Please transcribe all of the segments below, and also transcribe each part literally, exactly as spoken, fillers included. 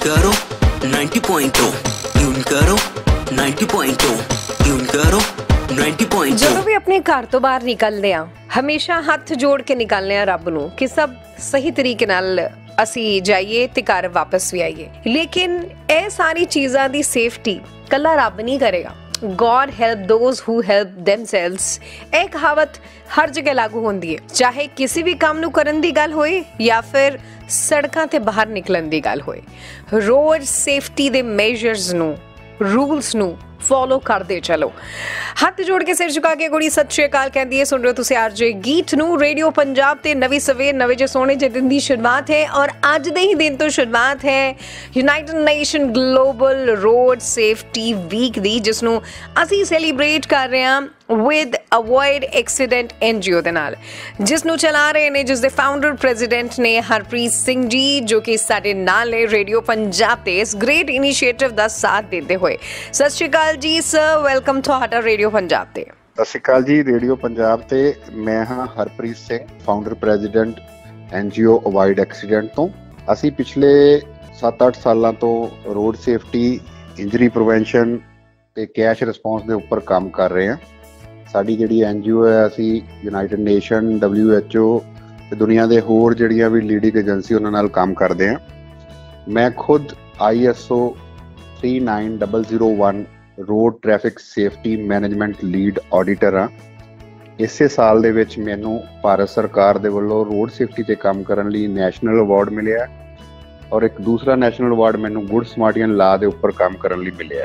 करो ninety point two, tune करो ninety point two, tune करो नाइंटी पॉइंट टू। ਜਦੋਂ ਵੀ ਆਪਣੇ ਘਰ ਤੋਂ ਬਾਹਰ ਨਿਕਲਦੇ ਆ ਹਮੇਸ਼ਾ ਹੱਥ ਜੋੜ ਕੇ ਨਿਕਲਦੇ ਆ ਰੱਬ ਨੂੰ ਕਿ ਸਭ ਸਹੀ ਤਰੀਕੇ ਨਾਲ ਅਸੀਂ ਜਾਈਏ ਤੇ ਘਰ ਵਾਪਸ ਵੀ ਆਈਏ। ਲੇਕਿਨ ਇਹ ਸਾਰੀ ਚੀਜ਼ਾਂ ਦੀ ਸੇਫਟੀ ਕੱਲਾ ਰੱਬ ਨਹੀਂ ਕਰੇਗਾ। God help those who help themselves। ਇਹ ਕਹਾਵਤ ਹਰ ਜਗ੍ਹਾ ਲਾਗੂ ਹੁੰਦੀ ਹੈ, ਚਾਹੇ ਕਿਸੇ ਵੀ ਕੰਮ ਨੂੰ ਕਰਨ ਦੀ ਗੱਲ ਹੋਏ ਜਾਂ ਫਿਰ ਸੜਕਾਂ ਤੇ ਬਾਹਰ ਨਿਕਲਣ ਦੀ ਗੱਲ ਹੋਏ। ਰੋਡ ਸੇਫਟੀ ਦੇ ਮੇਜਰਸ ਨੂੰ, ਰੂਲਸ ਨੂੰ ਫੋਲੋ ਕਰਦੇ ਚਲੋ। ਹੱਥ ਜੋੜ ਕੇ ਸਿਰ ਝੁਕਾ ਕੇ ਕੁੜੀ ਸਤਿ ਸ਼੍ਰੀ ਅਕਾਲ ਕਹਿੰਦੀ ਹੈ। ਸੁਣ ਰਹੇ ਹੋ ਤੁਸੀਂ ਆਰਜੇ ਗੀਤ ਨੂੰ ਰੇਡੀਓ ਪੰਜਾਬ ਤੇ। ਨਵੀਂ ਸਵੇਰ ਨਵੇਂ ਜੇ ਸੋਹਣੇ ਜਿਹੇ ਦਿਨ ਦੀ ਸ਼ੁਰੂਆਤ ਹੈ ਔਰ ਅੱਜ ਦੇ ਹੀ ਦਿਨ ਤੋਂ ਸ਼ੁਰੂਆਤ ਹੈ United Nation global road safety week ਦੀ, ਜਿਸ ਨੂੰ ਅਸੀਂ ਸੈਲੀਬ੍ਰੇਟ ਕਰ ਰਹੇ ਹਾਂ with avoid accident N G ਓ ਦੇ ਨਾਲ, ਜਿਸ ਨੂੰ ਚਲਾ ਰਹੇ ਨੇ, ਜਿਸ ਦੇ ਫਾਊਂਡਰ ਪ੍ਰੈਜ਼ੀਡੈਂਟ ਨੇ ਹਰਪ੍ਰੀਤ ਸਿੰਘ ਜੀ, ਜੋ ਕਿ ਸਾਡੇ ਨਾਲ ਨੇ ਰੇਡੀਓ ਪੰਜਾਬ ਤੇ ਇਸ ਗ੍ਰੇਟ ਇਨੀਸ਼ੀਏਟਿਵ ਦਾ ਸਾਥ ਦਿੰਦੇ ਹੋਏ। ਸਤਿ ਸ਼੍ਰੀ ਅਕਾਲ ਜੀ ਸਰ, ਵੈਲਕਮ ਤੁਹਾਡਾ ਰੇਡੀਓ ਪੰਜਾਬ ਤੇ। ਸਤਿ ਸ਼੍ਰੀ ਅਕਾਲ ਜੀ ਰੇਡੀਓ ਪੰਜਾਬ ਤੇ। ਮੈਂ ਹਾਂ Harpreet Singh, founder president N G O avoid accident ਤੋਂ। ਅਸੀਂ ਪਿਛਲੇ ਸੱਤ ਅੱਠ ਸਾਲਾਂ ਤੋਂ ਰੋਡ ਸੇਫਟੀ, ਇੰਜਰੀ ਪ੍ਰੀਵੈਂਸ਼ਨ ਤੇ ਕੈਸ਼ ਰਿਸਪੌਂਸ ਦੇ ਉੱਪਰ ਕੰਮ ਕਰ ਰਹੇ ਹਾਂ। ਸਾਡੀ ਜਿਹੜੀ ਐਨ ਜੀ ਓ ਹੈ, ਅਸੀਂ United Nation, W H O ਤੇ ਦੁਨੀਆ ਦੇ ਹੋਰ ਜਿਹੜੀਆਂ ਵੀ ਲੀਡਿੰਗ ਏਜੰਸੀ ਉਹਨਾਂ ਨਾਲ ਕੰਮ ਕਰਦੇ ਹਾਂ। ਮੈਂ ਖੁਦ I S O three nine zero zero one road traffic safety management lead auditor ਹਾਂ। ਇਸੇ ਸਾਲ ਦੇ ਵਿੱਚ ਮੈਨੂੰ ਭਾਰਤ ਸਰਕਾਰ ਦੇ ਵੱਲੋਂ ਰੋਡ ਸੇਫਟੀ ਤੇ ਕੰਮ ਕਰਨ ਲਈ ਨੈਸ਼ਨਲ ਅਵਾਰਡ ਮਿਲਿਆ ਔਰ ਇੱਕ ਦੂਸਰਾ ਨੈਸ਼ਨਲ ਅਵਾਰਡ ਮੈਨੂੰ ਗੁੱਡ ਸਮਾਰਟੀਅਨ ਲਾ ਦੇ ਉੱਪਰ ਕੰਮ ਕਰਨ ਲਈ ਮਿਲਿਆ।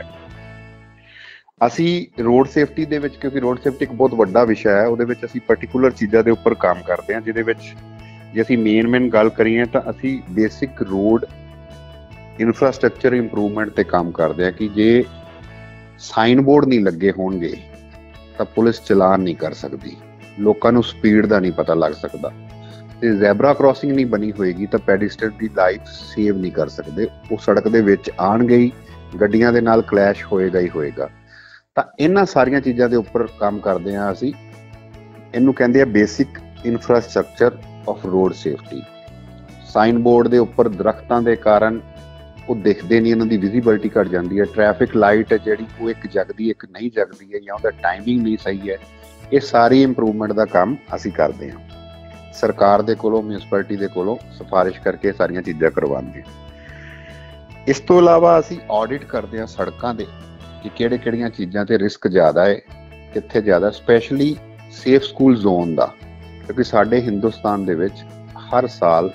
ਅਸੀਂ ਰੋਡ ਸੇਫਟੀ ਦੇ ਵਿੱਚ, ਕਿਉਂਕਿ ਰੋਡ ਸੇਫਟੀ ਇੱਕ ਬਹੁਤ ਵੱਡਾ ਵਿਸ਼ਾ ਹੈ, ਉਹਦੇ ਵਿੱਚ ਅਸੀਂ ਪਰਟੀਕੂਲਰ ਚੀਜ਼ਾਂ ਦੇ ਉੱਪਰ ਕੰਮ ਕਰਦੇ ਹਾਂ, ਜਿਹਦੇ ਵਿੱਚ ਜੇ ਅਸੀਂ ਮੇਨ ਮੇਨ ਗੱਲ ਕਰੀਏ ਤਾਂ ਅਸੀਂ ਬੇਸਿਕ ਰੋਡ ਇਨਫਰਾਸਟ੍ਰਕਚਰ ਇੰਪਰੂਵਮੈਂਟ ਤੇ ਕੰਮ ਕਰਦੇ ਹਾਂ ਕਿ ਜੇ ਸਾਈਨ ਬੋਰਡ ਨਹੀਂ ਲੱਗੇ ਹੋਣਗੇ ਤਾਂ ਪੁਲਿਸ ਚਲਾਨ ਨਹੀਂ ਕਰ ਸਕਦੀ, ਲੋਕਾਂ ਨੂੰ ਸਪੀਡ ਦਾ ਨਹੀਂ ਪਤਾ ਲੱਗ ਸਕਦਾ, ਤੇ ਜ਼ੈਬਰਾ ਕ੍ਰਾਸਿੰਗ ਨਹੀਂ ਬਣੀ ਹੋਏਗੀ ਤਾਂ ਪੈਡੀਸਟਰ ਦੀ ਲਾਈਫ ਸੇਵ ਨਹੀਂ ਕਰ ਸਕਦੇ। ਉਹ ਸੜਕ ਦੇ ਵਿੱਚ ਆਉਣਗੇ ਹੀ, ਗੱਡੀਆਂ ਦੇ ਨਾਲ ਕਲੈਸ਼ ਹੋਏਗਾ ਹੀ ਹੋਏਗਾ। ਤਾਂ ਇਹਨਾਂ ਸਾਰੀਆਂ ਚੀਜ਼ਾਂ ਦੇ ਉੱਪਰ ਕੰਮ ਕਰਦੇ ਹਾਂ ਅਸੀਂ। ਇਹਨੂੰ ਕਹਿੰਦੇ ਆ basic infrastructure of road safety. Sign board ਦੇ ਉੱਪਰ ਦਰਖਤਾਂ ਦੇ ਕਾਰਨ ਉਹ ਦਿਖਦੇ ਨਹੀਂ, ਇਹਨਾਂ ਦੀ ਵਿਜ਼ੀਬਿਲਿਟੀ ਘੱਟ ਜਾਂਦੀ ਹੈ। ਟ੍ਰੈਫਿਕ ਲਾਈਟ ਹੈ ਜਿਹੜੀ ਉਹ ਇੱਕ ਜਗਦੀ ਇੱਕ ਨਹੀਂ ਜਗਦੀ ਹੈ, ਜਾਂ ਉਹਦਾ ਟਾਈਮਿੰਗ ਨਹੀਂ ਸਹੀ ਹੈ। ਇਹ ਸਾਰੀ ਇੰਪਰੂਵਮੈਂਟ ਦਾ ਕੰਮ ਅਸੀਂ ਕਰਦੇ ਹਾਂ। ਸਰਕਾਰ ਦੇ ਕੋਲੋਂ, ਮਿਊਨਿਸਪੈਲਿਟੀ ਦੇ ਕੋਲੋਂ ਸਿਫਾਰਿਸ਼ ਕਰਕੇ ਸਾਰੀਆਂ ਚੀਜ਼ਾਂ ਕਰਵਾਉਂਦੇ ਹਾਂ। ਇਸ ਤੋਂ ਇਲਾਵਾ ਅਸੀਂ ਆਡਿਟ ਕਰਦੇ ਹਾਂ ਸੜਕਾਂ ਦੇ ਕਿ ਕਿਹੜੇ ਕਿਹੜੀਆਂ ਚੀਜ਼ਾਂ ਤੇ ਰਿਸਕ ਜ਼ਿਆਦਾ ਹੈ, ਕਿੱਥੇ ਜ਼ਿਆਦਾ, ਸਪੈਸ਼ਲੀ ਸੇਫ ਸਕੂਲ ਜ਼ੋਨ ਦਾ, ਕਿਉਂਕਿ ਸਾਡੇ ਹਿੰਦੁਸਤਾਨ ਦੇ ਵਿੱਚ ਹਰ ਸਾਲ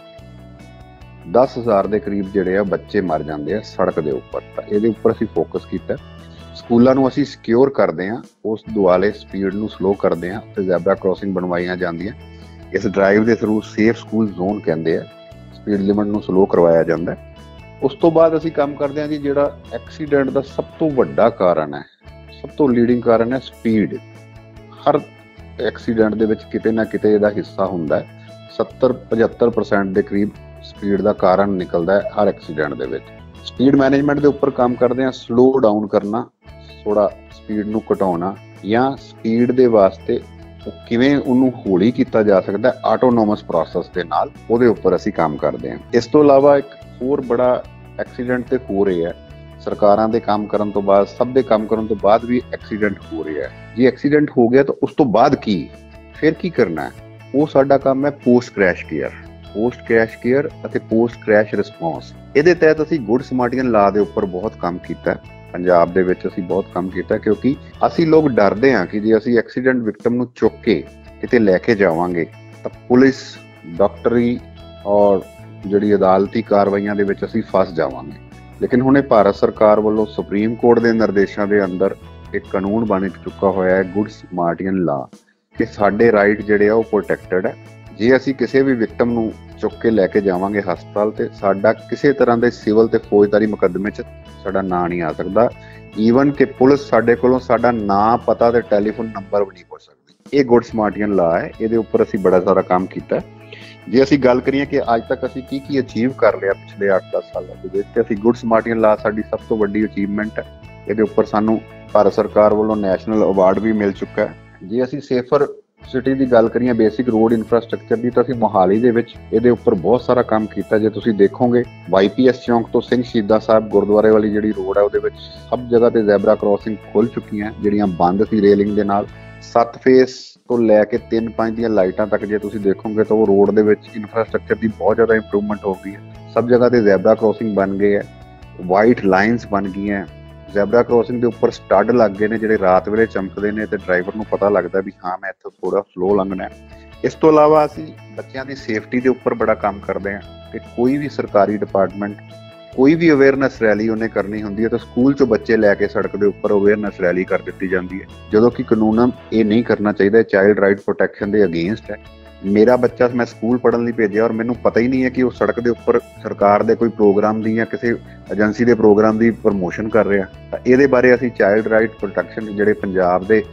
ਦਸ ਹਜ਼ਾਰ ਦੇ ਕਰੀਬ ਜਿਹੜੇ ਆ ਬੱਚੇ ਮਰ ਜਾਂਦੇ ਆ ਸੜਕ ਦੇ ਉੱਪਰ। ਤਾਂ ਇਹਦੇ ਉੱਪਰ ਅਸੀਂ ਫੋਕਸ ਕੀਤਾ। ਸਕੂਲਾਂ ਨੂੰ ਅਸੀਂ ਸਿਕਿਉਰ ਕਰਦੇ ਹਾਂ, ਉਸ ਦੁਆਲੇ ਸਪੀਡ ਨੂੰ ਸਲੋ ਕਰਦੇ ਹਾਂ ਤੇ ਜ਼ੈਬਰਾ ਕ੍ਰਾਸਿੰਗ ਬਣਵਾਈਆਂ ਜਾਂਦੀਆਂ। ਇਸ ਡਰਾਈਵ ਦੇ ਥਰੂ ਸੇਫ ਸਕੂਲ ਜ਼ੋਨ ਕਹਿੰਦੇ ਆ, ਸਪੀਡ ਲਿਮਿਟ ਨੂੰ ਸਲੋ ਕਰਵਾਇਆ ਜਾਂਦਾ। ਉਸ ਤੋਂ ਬਾਅਦ ਅਸੀਂ ਕੰਮ ਕਰਦੇ ਹਾਂ ਜੀ, ਜਿਹੜਾ ਐਕਸੀਡੈਂਟ ਦਾ ਸਭ ਤੋਂ ਵੱਡਾ ਕਾਰਨ ਹੈ, ਸਭ ਤੋਂ ਲੀਡਿੰਗ ਕਾਰਨ ਹੈ ਸਪੀਡ। ਹਰ ਐਕਸੀਡੈਂਟ ਦੇ ਵਿੱਚ ਕਿਤੇ ਨਾ ਕਿਤੇ ਇਹਦਾ ਹਿੱਸਾ ਹੁੰਦਾ ਹੈ। ਸੱਤਰ ਪਝੱਤਰ ਪਰਸੈਂਟ ਦੇ ਕਰੀਬ ਸਪੀਡ ਦਾ ਕਾਰਨ ਨਿਕਲਦਾ ਹੈ ਹਰ ਐਕਸੀਡੈਂਟ ਦੇ ਵਿੱਚ। ਸਪੀਡ ਮੈਨੇਜਮੈਂਟ ਦੇ ਉੱਪਰ ਕੰਮ ਕਰਦੇ ਹਾਂ, ਸਲੋ ਡਾਊਨ ਕਰਨਾ, ਥੋੜਾ ਸਪੀਡ ਨੂੰ ਘਟਾਉਣਾ, ਜਾਂ ਸਪੀਡ ਦੇ ਵਾਸਤੇ ਉਹ ਕਿਵੇਂ ਉਹਨੂੰ ਹੌਲੀ ਕੀਤਾ ਜਾ ਸਕਦਾ ਆਟੋਨੋਮਸ ਪ੍ਰੋਸੈਸ ਦੇ ਨਾਲ, ਉਹਦੇ ਉੱਪਰ ਅਸੀਂ ਕੰਮ ਕਰਦੇ ਹਾਂ। ਇਸ ਤੋਂ ਇਲਾਵਾ ਇੱਕ ਹੋਰ ਬੜਾ ਐਕਸੀਡੈਂਟ ਤੇ ਹੋ ਰਿਹਾ ਹੈ, ਸਰਕਾਰਾਂ ਦੇ ਕੰਮ ਕਰਨ ਤੋਂ ਬਾਅਦ, ਸਭ ਦੇ ਕੰਮ ਕਰਨ ਤੋਂ ਬਾਅਦ ਵੀ ਐਕਸੀਡੈਂਟ ਹੋ ਰਿਹਾ ਹੈ। ਜੇ ਐਕਸੀਡੈਂਟ ਹੋ ਗਿਆ ਤਾਂ ਉਸ ਤੋਂ ਬਾਅਦ ਕੀ, ਫਿਰ ਕੀ ਕਰਨਾ ਹੈ, ਉਹ ਸਾਡਾ ਕੰਮ ਹੈ post crash care. Post crash care ਅਤੇ ਪੋਸਟ ਕ੍ਰੈਸ਼ ਰਿਸਪੌਂਸ, ਇਹਦੇ ਤਹਿਤ ਅਸੀਂ ਗੁੱਡ ਸਮਾਰਟੀਅਨ ਲਾ ਦੇ ਉੱਪਰ ਬਹੁਤ ਕੰਮ ਕੀਤਾ। ਪੰਜਾਬ ਦੇ ਵਿੱਚ ਅਸੀਂ ਬਹੁਤ ਕੰਮ ਕੀਤਾ, ਕਿਉਂਕਿ ਅਸੀਂ ਲੋਕ ਡਰਦੇ ਹਾਂ ਕਿ ਜੇ ਅਸੀਂ ਐਕਸੀਡੈਂਟ ਵਿਕਟਮ ਨੂੰ ਚੁੱਕ ਕੇ ਕਿਤੇ ਲੈ ਕੇ ਜਾਵਾਂਗੇ ਤਾਂ ਪੁਲਿਸ, ਡਾਕਟਰੀ ਔਰ ਜਿਹੜੀ ਅਦਾਲਤੀ ਕਾਰਵਾਈਆਂ ਦੇ ਵਿੱਚ ਅਸੀਂ ਫਸ ਜਾਵਾਂਗੇ। ਲੇਕਿਨ ਹੁਣ ਇਹ ਭਾਰਤ ਸਰਕਾਰ ਵੱਲੋਂ ਸੁਪਰੀਮ ਕੋਰਟ ਦੇ ਨਿਰਦੇਸ਼ਾਂ ਦੇ ਅੰਦਰ ਇੱਕ ਕਾਨੂੰਨ ਬਣ ਚੁੱਕਾ ਹੋਇਆ ਹੈ, ਗੁੱਡ ਸਮਾਰਟੀਅਨ ਲਾ, ਕਿ ਸਾਡੇ ਰਾਈਟ ਜਿਹੜੇ ਆ ਉਹ ਪ੍ਰੋਟੈਕਟਡ ਹੈ। ਜੇ ਅਸੀਂ ਕਿਸੇ ਵੀ ਵਿਕਟਮ ਨੂੰ ਚੁੱਕ ਕੇ ਲੈ ਕੇ ਜਾਵਾਂਗੇ ਹਸਪਤਾਲ, ਤੇ ਸਾਡਾ ਕਿਸੇ ਤਰ੍ਹਾਂ ਦੇ ਸਿਵਲ ਤੇ ਫੌਜਦਾਰੀ ਮੁਕੱਦਮੇ 'ਚ ਸਾਡਾ ਨਾਂ ਨਹੀਂ ਆ ਸਕਦਾ। ਈਵਨ ਕਿ ਪੁਲਿਸ ਸਾਡੇ ਕੋਲੋਂ ਸਾਡਾ ਨਾਂ, ਪਤਾ ਤੇ ਟੈਲੀਫੋਨ ਨੰਬਰ ਵੀ ਨਹੀਂ ਪੁੱਛ ਸਕਦੀ। ਇਹ ਗੁੱਡ ਸਮਾਰਟੀਅਨ ਲਾ ਹੈ, ਇਹਦੇ ਉੱਪਰ ਅਸੀਂ ਬੜਾ ਸਾਰਾ ਕੰਮ ਕੀਤਾ। ਜੇ ਅਸੀਂ ਗੱਲ ਕਰੀਏ ਕਿ ਅੱਜ ਤੱਕ ਅਸੀਂ ਕੀ ਕੀ ਅਚੀਵ ਕਰ ਲਿਆ ਪਿਛਲੇ ਅੱਠ ਦਸ ਸਾਲਾਂ ਦੇ ਵਿੱਚ, ਅਸੀਂ ਗੁੱਡ ਸਮਾਰਟੀਅਨ ਲਾ ਸਾਡੀ ਸਭ ਤੋਂ ਵੱਡੀ ਅਚੀਵਮੈਂਟ ਹੈ। ਇਹਦੇ ਉੱਪਰ ਸਾਨੂੰ ਭਾਰਤ ਸਰਕਾਰ ਵੱਲੋਂ ਨੈਸ਼ਨਲ ਅਵਾਰਡ ਵੀ ਮਿਲ ਚੁੱਕਾ ਹੈ। ਜੇ ਅਸੀਂ ਸੇਫਰ ਸਿਟੀ ਦੀ ਗੱਲ ਕਰੀਏ ਬੇਸਿਕ ਰੋਡ ਇਨਫਰਾਸਟ੍ਰਕਚਰ ਦੀ ਤਾਂ ਅਸੀਂ ਮੋਹਾਲੀ ਦੇ ਵਿੱਚ ਇਹਦੇ ਉੱਪਰ ਬਹੁਤ ਸਾਰਾ ਕੰਮ ਕੀਤਾ। ਜੇ ਤੁਸੀਂ ਦੇਖੋਗੇ ਵਾਈ ਪੀ ਐਸ ਚੌਂਕ ਤੋਂ ਸਿੰਘ ਸ਼ਹੀਦਾਂ ਸਾਹਿਬ ਗੁਰਦੁਆਰੇ ਵਾਲੀ ਜਿਹੜੀ ਰੋਡ ਹੈ ਉਹਦੇ ਵਿੱਚ ਸਭ ਜਗ੍ਹਾ ਤੇ ਜ਼ੈਬਰਾ ਕ੍ਰਾਸਿੰਗ ਖੁੱਲ ਚੁੱਕੀਆਂ ਜਿਹੜੀਆਂ ਬੰਦ ਸੀ ਰੇਲਿੰਗ ਦੇ ਨਾਲ। ਸੱਤ ਫੇਸ ਤੋਂ ਲੈ ਕੇ ਤਿੰਨ ਪੰਜ ਦੀਆਂ ਲਾਈਟਾਂ ਤੱਕ ਜੇ ਤੁਸੀਂ ਦੇਖੋਗੇ ਤਾਂ ਉਹ ਰੋਡ ਦੇ ਵਿੱਚ ਇਨਫਰਾਸਟ੍ਰਕਚਰ ਦੀ ਬਹੁਤ ਜ਼ਿਆਦਾ ਇੰਪਰੂਵਮੈਂਟ ਹੋ ਗਈ ਹੈ। ਸਭ ਜਗ੍ਹਾ ਤੇ ਜ਼ੈਬਰਾ ਕ੍ਰਾਸਿੰਗ ਬਣ ਗਏ ਹੈ, ਵਾਈਟ ਲਾਈਨਸ ਬਣ ਗਈਆਂ। ਜ਼ੈਬਰਾ ਕ੍ਰਾਸਿੰਗ ਦੇ ਉੱਪਰ ਸਟੱਡ ਲੱਗ ਗਏ ਨੇ ਜਿਹੜੇ ਰਾਤ ਵੇਲੇ ਚਮਕਦੇ ਨੇ ਤੇ ਡਰਾਈਵਰ ਨੂੰ ਪਤਾ ਲੱਗਦਾ ਵੀ ਹਾਂ ਮੈਂ ਇੱਥੋਂ ਥੋੜਾ ਸਲੋ ਲੰਘਣਾ ਹੈ। ਇਸ ਤੋਂ ਇਲਾਵਾ ਅਸੀਂ ਬੱਚਿਆਂ ਦੀ ਸੇਫਟੀ ਦੇ ਉੱਪਰ ਬੜਾ ਕੰਮ ਕਰਦੇ ਹਾਂ ਕਿ ਕੋਈ ਵੀ ਸਰਕਾਰੀ ਡਿਪਾਰਟਮੈਂਟ ਕੋਈ ਵੀ ਅਵੇਅਰਨੈਸ ਰੈਲੀ ਉਹਨੇ ਕਰਨੀ ਹੁੰਦੀ ਹੈ ਤਾਂ ਸਕੂਲ 'ਚੋਂ ਬੱਚੇ ਲੈ ਕੇ ਸੜਕ ਦੇ ਉੱਪਰ ਅਵੇਅਰਨੈਸ ਰੈਲੀ ਕਰ ਦਿੱਤੀ ਜਾਂਦੀ ਹੈ, ਜਦੋਂ ਕਿ ਕਾਨੂੰਨ ਇਹ ਨਹੀਂ ਕਰਨਾ ਚਾਹੀਦਾ। ਚਾਈਲਡ ਰਾਈਟ ਪ੍ਰੋਟੈਕਸ਼ਨ ਦੇ ਅਗੇਂਸਟ ਹੈ। ਮੇਰਾ ਬੱਚਾ ਮੈਂ ਸਕੂਲ ਪੜ੍ਹਨ ਲਈ ਭੇਜਿਆ ਔਰ ਮੈਨੂੰ ਪਤਾ ਹੀ ਨਹੀਂ ਹੈ ਕਿ ਉਹ ਸੜਕ ਦੇ ਉੱਪਰ ਸਰਕਾਰ ਦੇ ਕੋਈ ਪ੍ਰੋਗਰਾਮ ਦੀ ਜਾਂ ਕਿਸੇ ਏਜੰਸੀ ਦੇ ਪ੍ਰੋਗਰਾਮ ਦੀ ਪ੍ਰਮੋਸ਼ਨ ਕਰ ਰਿਹਾ। ਤਾਂ ਇਹਦੇ ਬਾਰੇ ਅਸੀਂ ਚਾਈਲਡ ਰਾਈਟ ਪ੍ਰੋਟੈਕਸ਼ਨ ਜਿਹੜੇ ਪੰਜਾਬ ਦੇ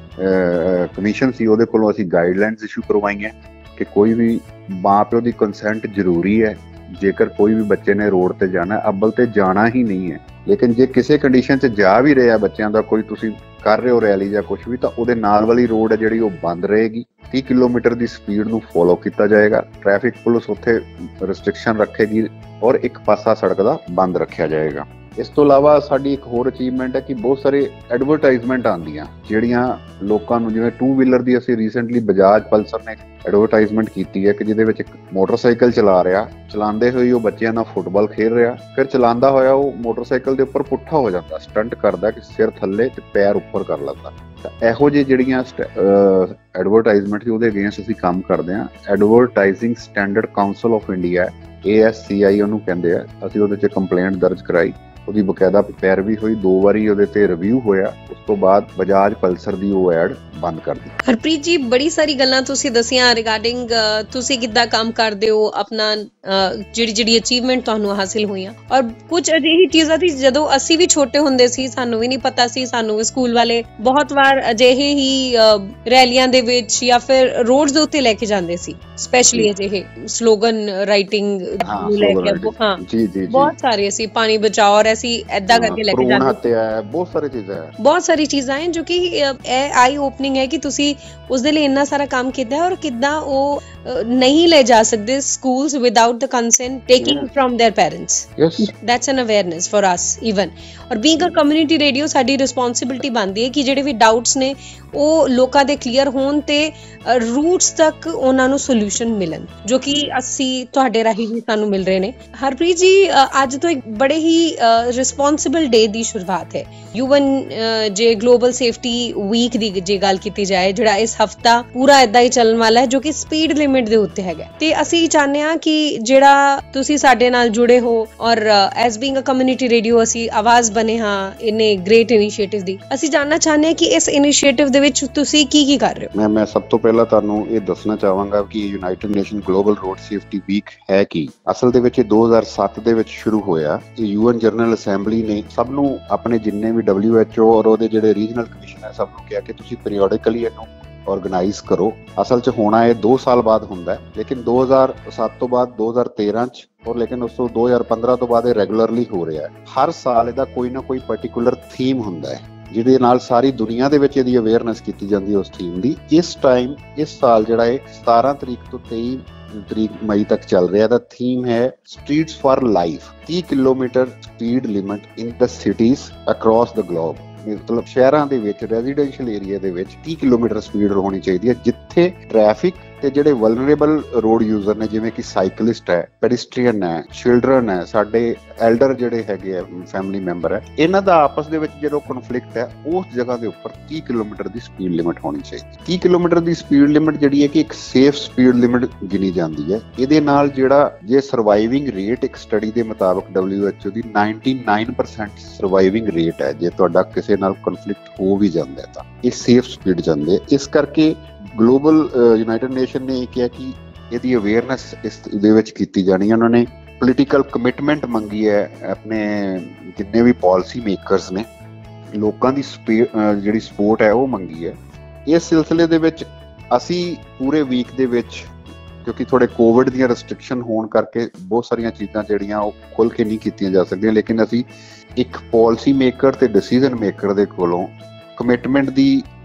ਕਮਿਸ਼ਨ ਸੀ ਉਹਦੇ ਕੋਲੋਂ ਅਸੀਂ ਗਾਈਡਲਾਈਨਸ ਇਸ਼ੂ ਕਰਵਾਈਆਂ ਕਿ ਕੋਈ ਵੀ ਮਾਂ ਪਿਓ ਦੀ ਕੰਸੈਂਟ ਜ਼ਰੂਰੀ ਹੈ। ਜੇਕਰ ਕੋਈ ਵੀ ਬੱਚੇ ਨੇ ਰੋਡ ਤੇ ਜਾਣਾ, ਅੱਬਲ ਤੇ ਜਾਣਾ ਹੀ ਨਹੀਂ ਹੈ, ਲੇਕਿਨ ਜੇ ਕਿਸੇ ਕੰਡੀਸ਼ਨ 'ਚ ਜਾ ਵੀ ਰਿਹਾ ਬੱਚਿਆਂ ਦਾ ਕੋਈ ਤੁਸੀਂ ਕਰ ਰਹੇ ਹੋ ਰੈਲੀ ਜਾਂ ਕੁਛ ਵੀ, ਤਾਂ ਉਹਦੇ ਨਾਲ ਵਾਲੀ ਰੋਡ ਹੈ ਜਿਹੜੀ ਉਹ ਬੰਦ ਰਹੇਗੀ। ਤੀਹ ਕਿਲੋਮੀਟਰ ਦੀ ਸਪੀਡ ਨੂੰ ਫੋਲੋ ਕੀਤਾ ਜਾਏਗਾ। ਟ੍ਰੈਫਿਕ ਪੁਲਿਸ ਉੱਥੇ ਰਿਸਟ੍ਰਿਕਸ਼ਨ ਰੱਖੇਗੀ ਔਰ ਇੱਕ ਪਾਸਾ ਸੜਕ ਦਾ ਬੰਦ ਰੱਖਿਆ ਜਾਏਗਾ। ਇਸ ਤੋਂ ਇਲਾਵਾ ਸਾਡੀ ਇੱਕ ਹੋਰ ਅਚੀਵਮੈਂਟ ਹੈ ਕਿ ਬਹੁਤ ਸਾਰੇ ਐਡਵਰਟਾਈਜ਼ਮੈਂਟ ਆਉਂਦੀਆਂ ਜਿਹੜੀਆਂ ਲੋਕਾਂ ਨੂੰ, ਜਿਵੇਂ ਟੂ ਵੀਲਰ ਦੀ ਅਸੀਂ ਰੀਸੈਂਟਲੀ ਬਜਾਜ ਪਲਸਰ ਨੇ ਐਡਵਰਟਾਈਜ਼ਮੈਂਟ ਕੀਤੀ ਹੈ ਕਿ ਜਿਹਦੇ ਵਿੱਚ ਇੱਕ ਮੋਟਰਸਾਈਕਲ ਚਲਾ ਰਿਹਾ, ਚਲਾਉਂਦੇ ਹੋਏ ਉਹ ਬੱਚਿਆਂ ਨਾਲ ਫੁੱਟਬਾਲ ਖੇਡ ਰਿਹਾ, ਫਿਰ ਚਲਾਉਂਦਾ ਹੋਇਆ ਉਹ ਮੋਟਰਸਾਈਕਲ ਦੇ ਉੱਪਰ ਪੁੱਠਾ ਹੋ ਜਾਂਦਾ, ਸਟੰਟ ਕਰਦਾ ਕਿ ਸਿਰ ਥੱਲੇ ਤੇ ਪੈਰ ਉੱਪਰ ਕਰ ਲੈਂਦਾ। ਤਾਂ ਇਹੋ ਜਿਹੇ ਜਿਹੜੀਆਂ ਐਡਵਰਟਾਈਜ਼ਮੈਂਟ ਸੀ ਉਹਦੇ ਅਗੇਂਸਟ ਅਸੀਂ ਕੰਮ ਕਰਦੇ ਹਾਂ। Advertising standard council of India A S C I ਉਹਨੂੰ ਕਹਿੰਦੇ ਆ, ਅਸੀਂ ਉਹਦੇ 'ਚ ਕੰਪਲੇਂਟ ਦਰਜ ਕਰਾਈ, ਉਹਦੀ ਬਕਾਇਦਾ ਪੈਰਵੀ ਹੋਈ, ਦੋ ਵਾਰੀ ਉਹਦੇ ਤੇ ਰਿਵਿਊ ਹੋਇਆ, ਉਸ ਤੋਂ ਬਾਅਦ ਬਜਾਜ ਪਲਸਰ ਦੀ ਉਹ ਐਡ ਬੰਦ ਕਰ ਦਿੱਤੀ। ਹਰਪ੍ਰੀਤ ਜੀ, ਬੜੀ ਸਾਰੀ ਗੱਲਾਂ ਤੁਸੀਂ ਦੱਸੀਆਂ ਰਿਗਾਰਡਿੰਗ ਤੁਸੀਂ ਕਿੱਦਾਂ ਕੰਮ ਕਰਦੇ ਹੋ, ਆਪਣਾ ਜਿਹੜੀ ਜਿਹੜੀ ਅਚੀਵਮੈਂਟ ਤੁਹਾਨੂੰ ਹਾਸਿਲ ਹੋਈਆਂ, ਔਰ ਕੁਝ ਅਜਿਹੀ ਚੀਜ਼ਾਂ ਸੀ ਜਦੋਂ ਅਸੀਂ ਵੀ ਛੋਟੇ ਹੁੰਦੇ ਸੀ ਸਾਨੂੰ ਵੀ ਨਹੀਂ ਪਤਾ ਸੀ, ਸਾਨੂੰ ਵੀ ਸਕੂਲ ਵਾਲੇ ਬਹੁਤ ਵਾਰ ਅਜਿਹੇ ਹੀ ਰੈਲੀਆਂ ਦੇ ਵਿੱਚ ਜਾਂ ਫਿਰ ਰੋਡਸ ਦੇ ਉੱਤੇ ਲੈ ਕੇ ਜਾਂਦੇ ਸੀ, ਸਪੈਸ਼ਲੀ ਅਜਿਹੇ ਸਲੋਗਨ ਰਾਈਟਿੰਗ ਨੂੰ ਲੈ ਕੇ। ਹਾਂ ਜੀ ਜੀ, ਬਹੁਤ ਸਾਰੇ ਅਸੀਂ ਪਾਣੀ ਬਚਾਓ ਔਰ ਅਸੀਂ ਏਦਾਂ ਕਰਕੇ ਲੈ ਕੇ ਜਾਂਦੇ ਹਾਂ। ਬਹੁਤ ਸਾਰੀ ਚੀਜ਼ਾਂ ਹੈ ਬਹੁਤ ਸਾਰੀ ਚੀਜ਼ਾਂ ਹੈ ਜੋ ਕਿ ਇਹ ਆਈ ਓਪਨਿੰਗ ਹੈ ਕਿ ਤੁਸੀਂ ਉਸ ਦੇ ਲਈ ਇੰਨਾ ਸਾਰਾ ਕੰਮ ਕੀਤਾ ਔਰ ਕਿੱਦਾਂ ਉਹ ਨਹੀਂ ਲੈ ਜਾ ਸਕਦੇ schools without the consent taking from their parents. That's an awareness for us even. ਔਰ ਬੀਇੰਗ ਅ ਕਮਿਊਨਿਟੀ ਰੇਡੀਓ ਸਾਡੀ ਰਿਸਪੌਂਸਿਬਿਲਿਟੀ ਬਣਦੀ ਹੈ ਕਿ ਜਿਹੜੇ ਵੀ ਡਾਊਟਸ ਨੇ ਉਹ ਲੋਕਾਂ ਦੇ ਕਲੀਅਰ ਹੋਣ ਤੇ ਰੂਟਸ ਤੱਕ ਉਹਨਾਂ ਨੂੰ ਸੋਲੂਸ਼ਨ ਮਿਲਣ, ਜੋ ਕਿ ਅਸੀਂ ਤੁਹਾਡੇ ਰਾਹੀਂ ਵੀ ਸਾਨੂੰ ਮਿਲ ਰਹੇ ਨੇ। ਹਰਪ੍ਰੀਤ ਜੀ, ਅੱਜ ਤੋਂ ਇੱਕ ਬੜੇ ਹੀ ਰਿਸਪੌਂਸਿਬਲ ਡੇ ਦੀ ਸ਼ੁਰੂਆਤ ਹੈ। ਯੂਐਨ ਜੇ ਗਲੋਬਲ ਸੇਫਟੀ ਵੀਕ ਦੀ ਜੇ ਗੱਲ ਕੀਤੀ ਜਾਏ, ਜਿਹੜਾ ਇਸ ਹਫਤਾ ਪੂਰਾ ਏਦਾਂ ਹੀ ਚੱਲਣ ਵਾਲਾ ਹੈ, ਜੋ ਕਿ ਸਪੀਡ ਲਿਮਿਟ ਦੇ ਉੱਤੇ ਹੈਗਾ, ਤੇ ਅਸੀਂ ਚਾਹੁੰਦੇ ਹਾਂ ਕਿ ਜਿਹੜਾ ਤੁਸੀਂ ਸਾਡੇ ਨਾਲ ਜੁੜੇ ਹੋ ਔਰ as being a community radio ਅਸੀਂ ਆਵਾਜ਼ ਬਣੇ ਹਾਂ ਇਹਨੇ ਗ੍ਰੇਟ ਇਨੀਸ਼ੀਏਟਿਵ ਦੀ, ਅਸੀਂ ਜਾਣਨਾ ਚਾਹੁੰਦੇ ਹਾਂ ਕਿ ਇਸ ਇਨੀਸ਼ੀਏਟਿਵ ਦੇ ਵਿੱਚ ਤੁਸੀਂ ਕੀ ਕੀ ਕਰ ਰਹੇ ਹੋ। ਮੈਂ ਮੈਂ ਸਭ ਤੋਂ ਪਹਿਲਾਂ ਤੁਹਾਨੂੰ ਇਹ ਦੱਸਣਾ ਚਾਹਾਂਗਾ ਕਿ United Nation global road safety week ਹੈ ਕੀ। ਅਸਲ ਦੇ ਵਿੱਚ ਇਹ ਦੋ ਹਜ਼ਾਰ ਸੱਤ ਦੇ ਵਿੱਚ ਸ਼ੁਰੂ ਹੋਇਆ। ਇਹ ਯੂਐਨ ਜਨਰਲ ਅਸੈਂਬਲੀ ਨੇ ਸਭ ਨੂੰ, ਆਪਣੇ ਜਿੰਨੇ ਵੀ ਡਬਲਿਊ ਐਚ ਓ ਔਰ ਉਹਦੇ ਜਿਹੜੇ ਰੀਜਨਲ ਕਮਿਸ਼ਨ ਹੈ, ਸਭ ਨੂੰ ਕਿਹਾ ਕਿ ਤੁਸੀਂ ਪੀਰੀਓਡਿਕਲੀ ਇਹਨੂੰ ਆਰਗੇਨਾਈਜ਼ ਕਰੋ। ਅਸਲ 'ਚ ਹੋਣਾ ਇਹ ਦੋ ਸਾਲ ਬਾਅਦ ਹੁੰਦਾ ਹੈ, ਲੇਕਿਨ ਦੋ ਹਜ਼ਾਰ ਸੱਤ ਤੋਂ ਬਾਅਦ ਦੋ ਹਜ਼ਾਰ ਤੇਰਾਂ 'ਚ ਔਰ ਲੇਕਿਨ ਉਸ ਤੋਂ ਦੋ ਹਜ਼ਾਰ ਪੰਦਰਾਂ ਤੋਂ ਬਾਅਦ ਇਹ ਰੈਗੂਲਰਲੀ ਹੋ ਰਿਹਾ ਹੈ। ਹਰ ਸਾਲ ਇਹਦਾ ਕੋਈ ਨਾ ਕੋਈ ਪਾਰਟਿਕੂਲਰ ਥੀਮ ਹੁੰਦਾ ਹੈ ਜਿਹਦੇ ਨਾਲ ਸਾਰੀ ਦੁਨੀਆ ਦੇ ਵਿੱਚ ਇਹਦੀ ਅਵੇਅਰਨੈਸ ਕੀਤੀ ਜਾਂਦੀ ਹੈ ਉਸ ਥੀਮ ਦੀ। ਇਸ ਟਾਈਮ ਇਸ ਸਾਲ ਜਿਹੜਾ ਹੈ ਸਤਾਰਾਂ ਤਰੀਕ ਤੋਂ ਤੇਈ ਤਰੀਕ ਮਈ ਤੱਕ ਚੱਲ ਰਿਹਾ। ਦਾ ਥੀਮ ਹੈ ਸਟਰੀਟਸ ਫਾਰ ਲਾਈਫ। ਤੀਹ kilometre speed limit in the cities across the globe. ਮਤਲਬ ਸ਼ਹਿਰਾਂ ਦੇ ਵਿੱਚ, ਰੈਜ਼ੀਡੈਂਸ਼ੀਅਲ ਏਰੀਆ ਦੇ ਵਿੱਚ ਤੀਹ ਕਿਲੋਮੀਟਰ ਸਪੀਡ ਹੋਣੀ ਚਾਹੀਦੀ ਹੈ, ਜਿੱਥੇ ਟ੍ਰੈਫਿਕ ਤੇ ਜਿਹੜੇ ਵਲਨਰੇਬਲ ਰੋਡ ਯੂਜ਼ਰ ਨੇ, ਜਿਵੇਂ ਕਿ ਸਾਈਕਲਿਸਟ ਹੈ, ਪੈਡਿਸਟਰੀਅਨ ਹੈ, ਚਿਲਡਰਨ ਹੈ, ਸਾਡੇ ਐਲਡਰ ਜਿਹੜੇ ਹੈਗੇ ਆ ਫੈਮਿਲੀ ਮੈਂਬਰ ਹੈ, ਇਹਨਾਂ ਦਾ ਆਪਸ ਦੇ ਵਿੱਚ ਜਦੋਂ ਕਨਫਲਿਕਟ ਹੈ, ਉਸ ਜਗ੍ਹਾ ਦੇ ਉੱਪਰ ਤੀਹ ਕਿਲੋਮੀਟਰ ਦੀ ਸਪੀਡ ਲਿਮਿਟ ਹੋਣੀ ਚਾਹੀਦੀ। ਤੀਹ ਕਿਲੋਮੀਟਰ ਦੀ ਸਪੀਡ ਲਿਮਿਟ ਜਿਹੜੀ ਹੈ ਕਿ ਇੱਕ ਸੇਫ ਸਪੀਡ ਲਿਮਿਟ ਗਿਣੀ ਜਾਂਦੀ ਹੈ। ਇਹਦੇ ਨਾਲ ਜਿਹੜਾ ਜੇ ਸਰਵਾਈਵਿੰਗ ਰੇਟ ਇੱਕ ਸਟੱਡੀ ਦੇ ਮੁਤਾਬਕ ਡਬਲਿਊ ਐਚ ਓ ਦੀ ਨਿਨਆਨਵੇਂ ਪਰਸੈਂਟ ਸਰਵਾਈਵਿੰਗ ਰੇਟ ਹੈ। ਜੇ ਤੁਹਾਡਾ ਕਿਸੇ ਨਾਲ ਕਨਫਲਿਕਟ ਹੋ ਵੀ ਜਾਂਦਾ ਤਾਂ ਇਹ ਸੇਫ ਸਪੀਡ ਜਾਂਦੇ। ਇਸ ਕਰਕੇ ਗਲੋਬਲ ਯੂਨਾਈਟਿਡ ਨੇਸ਼ਨ ਨੇ ਇਹ ਕਿਹਾ ਕਿ ਇਹਦੀ ਅਵੇਅਰਨੈਸ ਇਸ ਦੇ ਵਿੱਚ ਕੀਤੀ ਜਾਣੀ ਹੈ। ਉਹਨਾਂ ਨੇ ਪੋਲੀਟੀਕਲ ਕਮਿਟਮੈਂਟ ਮੰਗੀ ਹੈ ਆਪਣੇ ਜਿੰਨੇ ਵੀ ਪਾਲਿਸੀ ਮੇਕਰਸ ਨੇ, ਲੋਕਾਂ ਦੀ ਜਿਹੜੀ ਸਪੋਰਟ ਹੈ ਉਹ ਮੰਗੀ ਹੈ। ਇਸ ਸਿਲਸਿਲੇ ਦੇ ਵਿੱਚ ਅਸੀਂ ਪੂਰੇ ਵੀਕ ਦੇ ਵਿੱਚ, ਕਿਉਂਕਿ ਥੋੜੇ ਕੋਵਿਡ ਦੀਆਂ ਰੈਸਟ੍ਰਿਕਸ਼ਨ ਹੋਣ ਕਰਕੇ ਬਹੁਤ ਸਾਰੀਆਂ ਚੀਜ਼ਾਂ ਜਿਹੜੀਆਂ ਉਹ ਖੁੱਲ੍ਹ ਕੇ ਨਹੀਂ ਕੀਤੀਆਂ ਜਾ ਸਕਦੀਆਂ, ਲੇਕਿਨ ਅਸੀਂ ਇੱਕ ਪਾਲਿਸੀ ਮੇਕਰ ਤੇ ਡਿਸੀਜ਼ਨ ਮੇਕਰ ਦੇ ਕੋਲੋਂ ਕਮਿਟਮੈਂਟ ਦੀ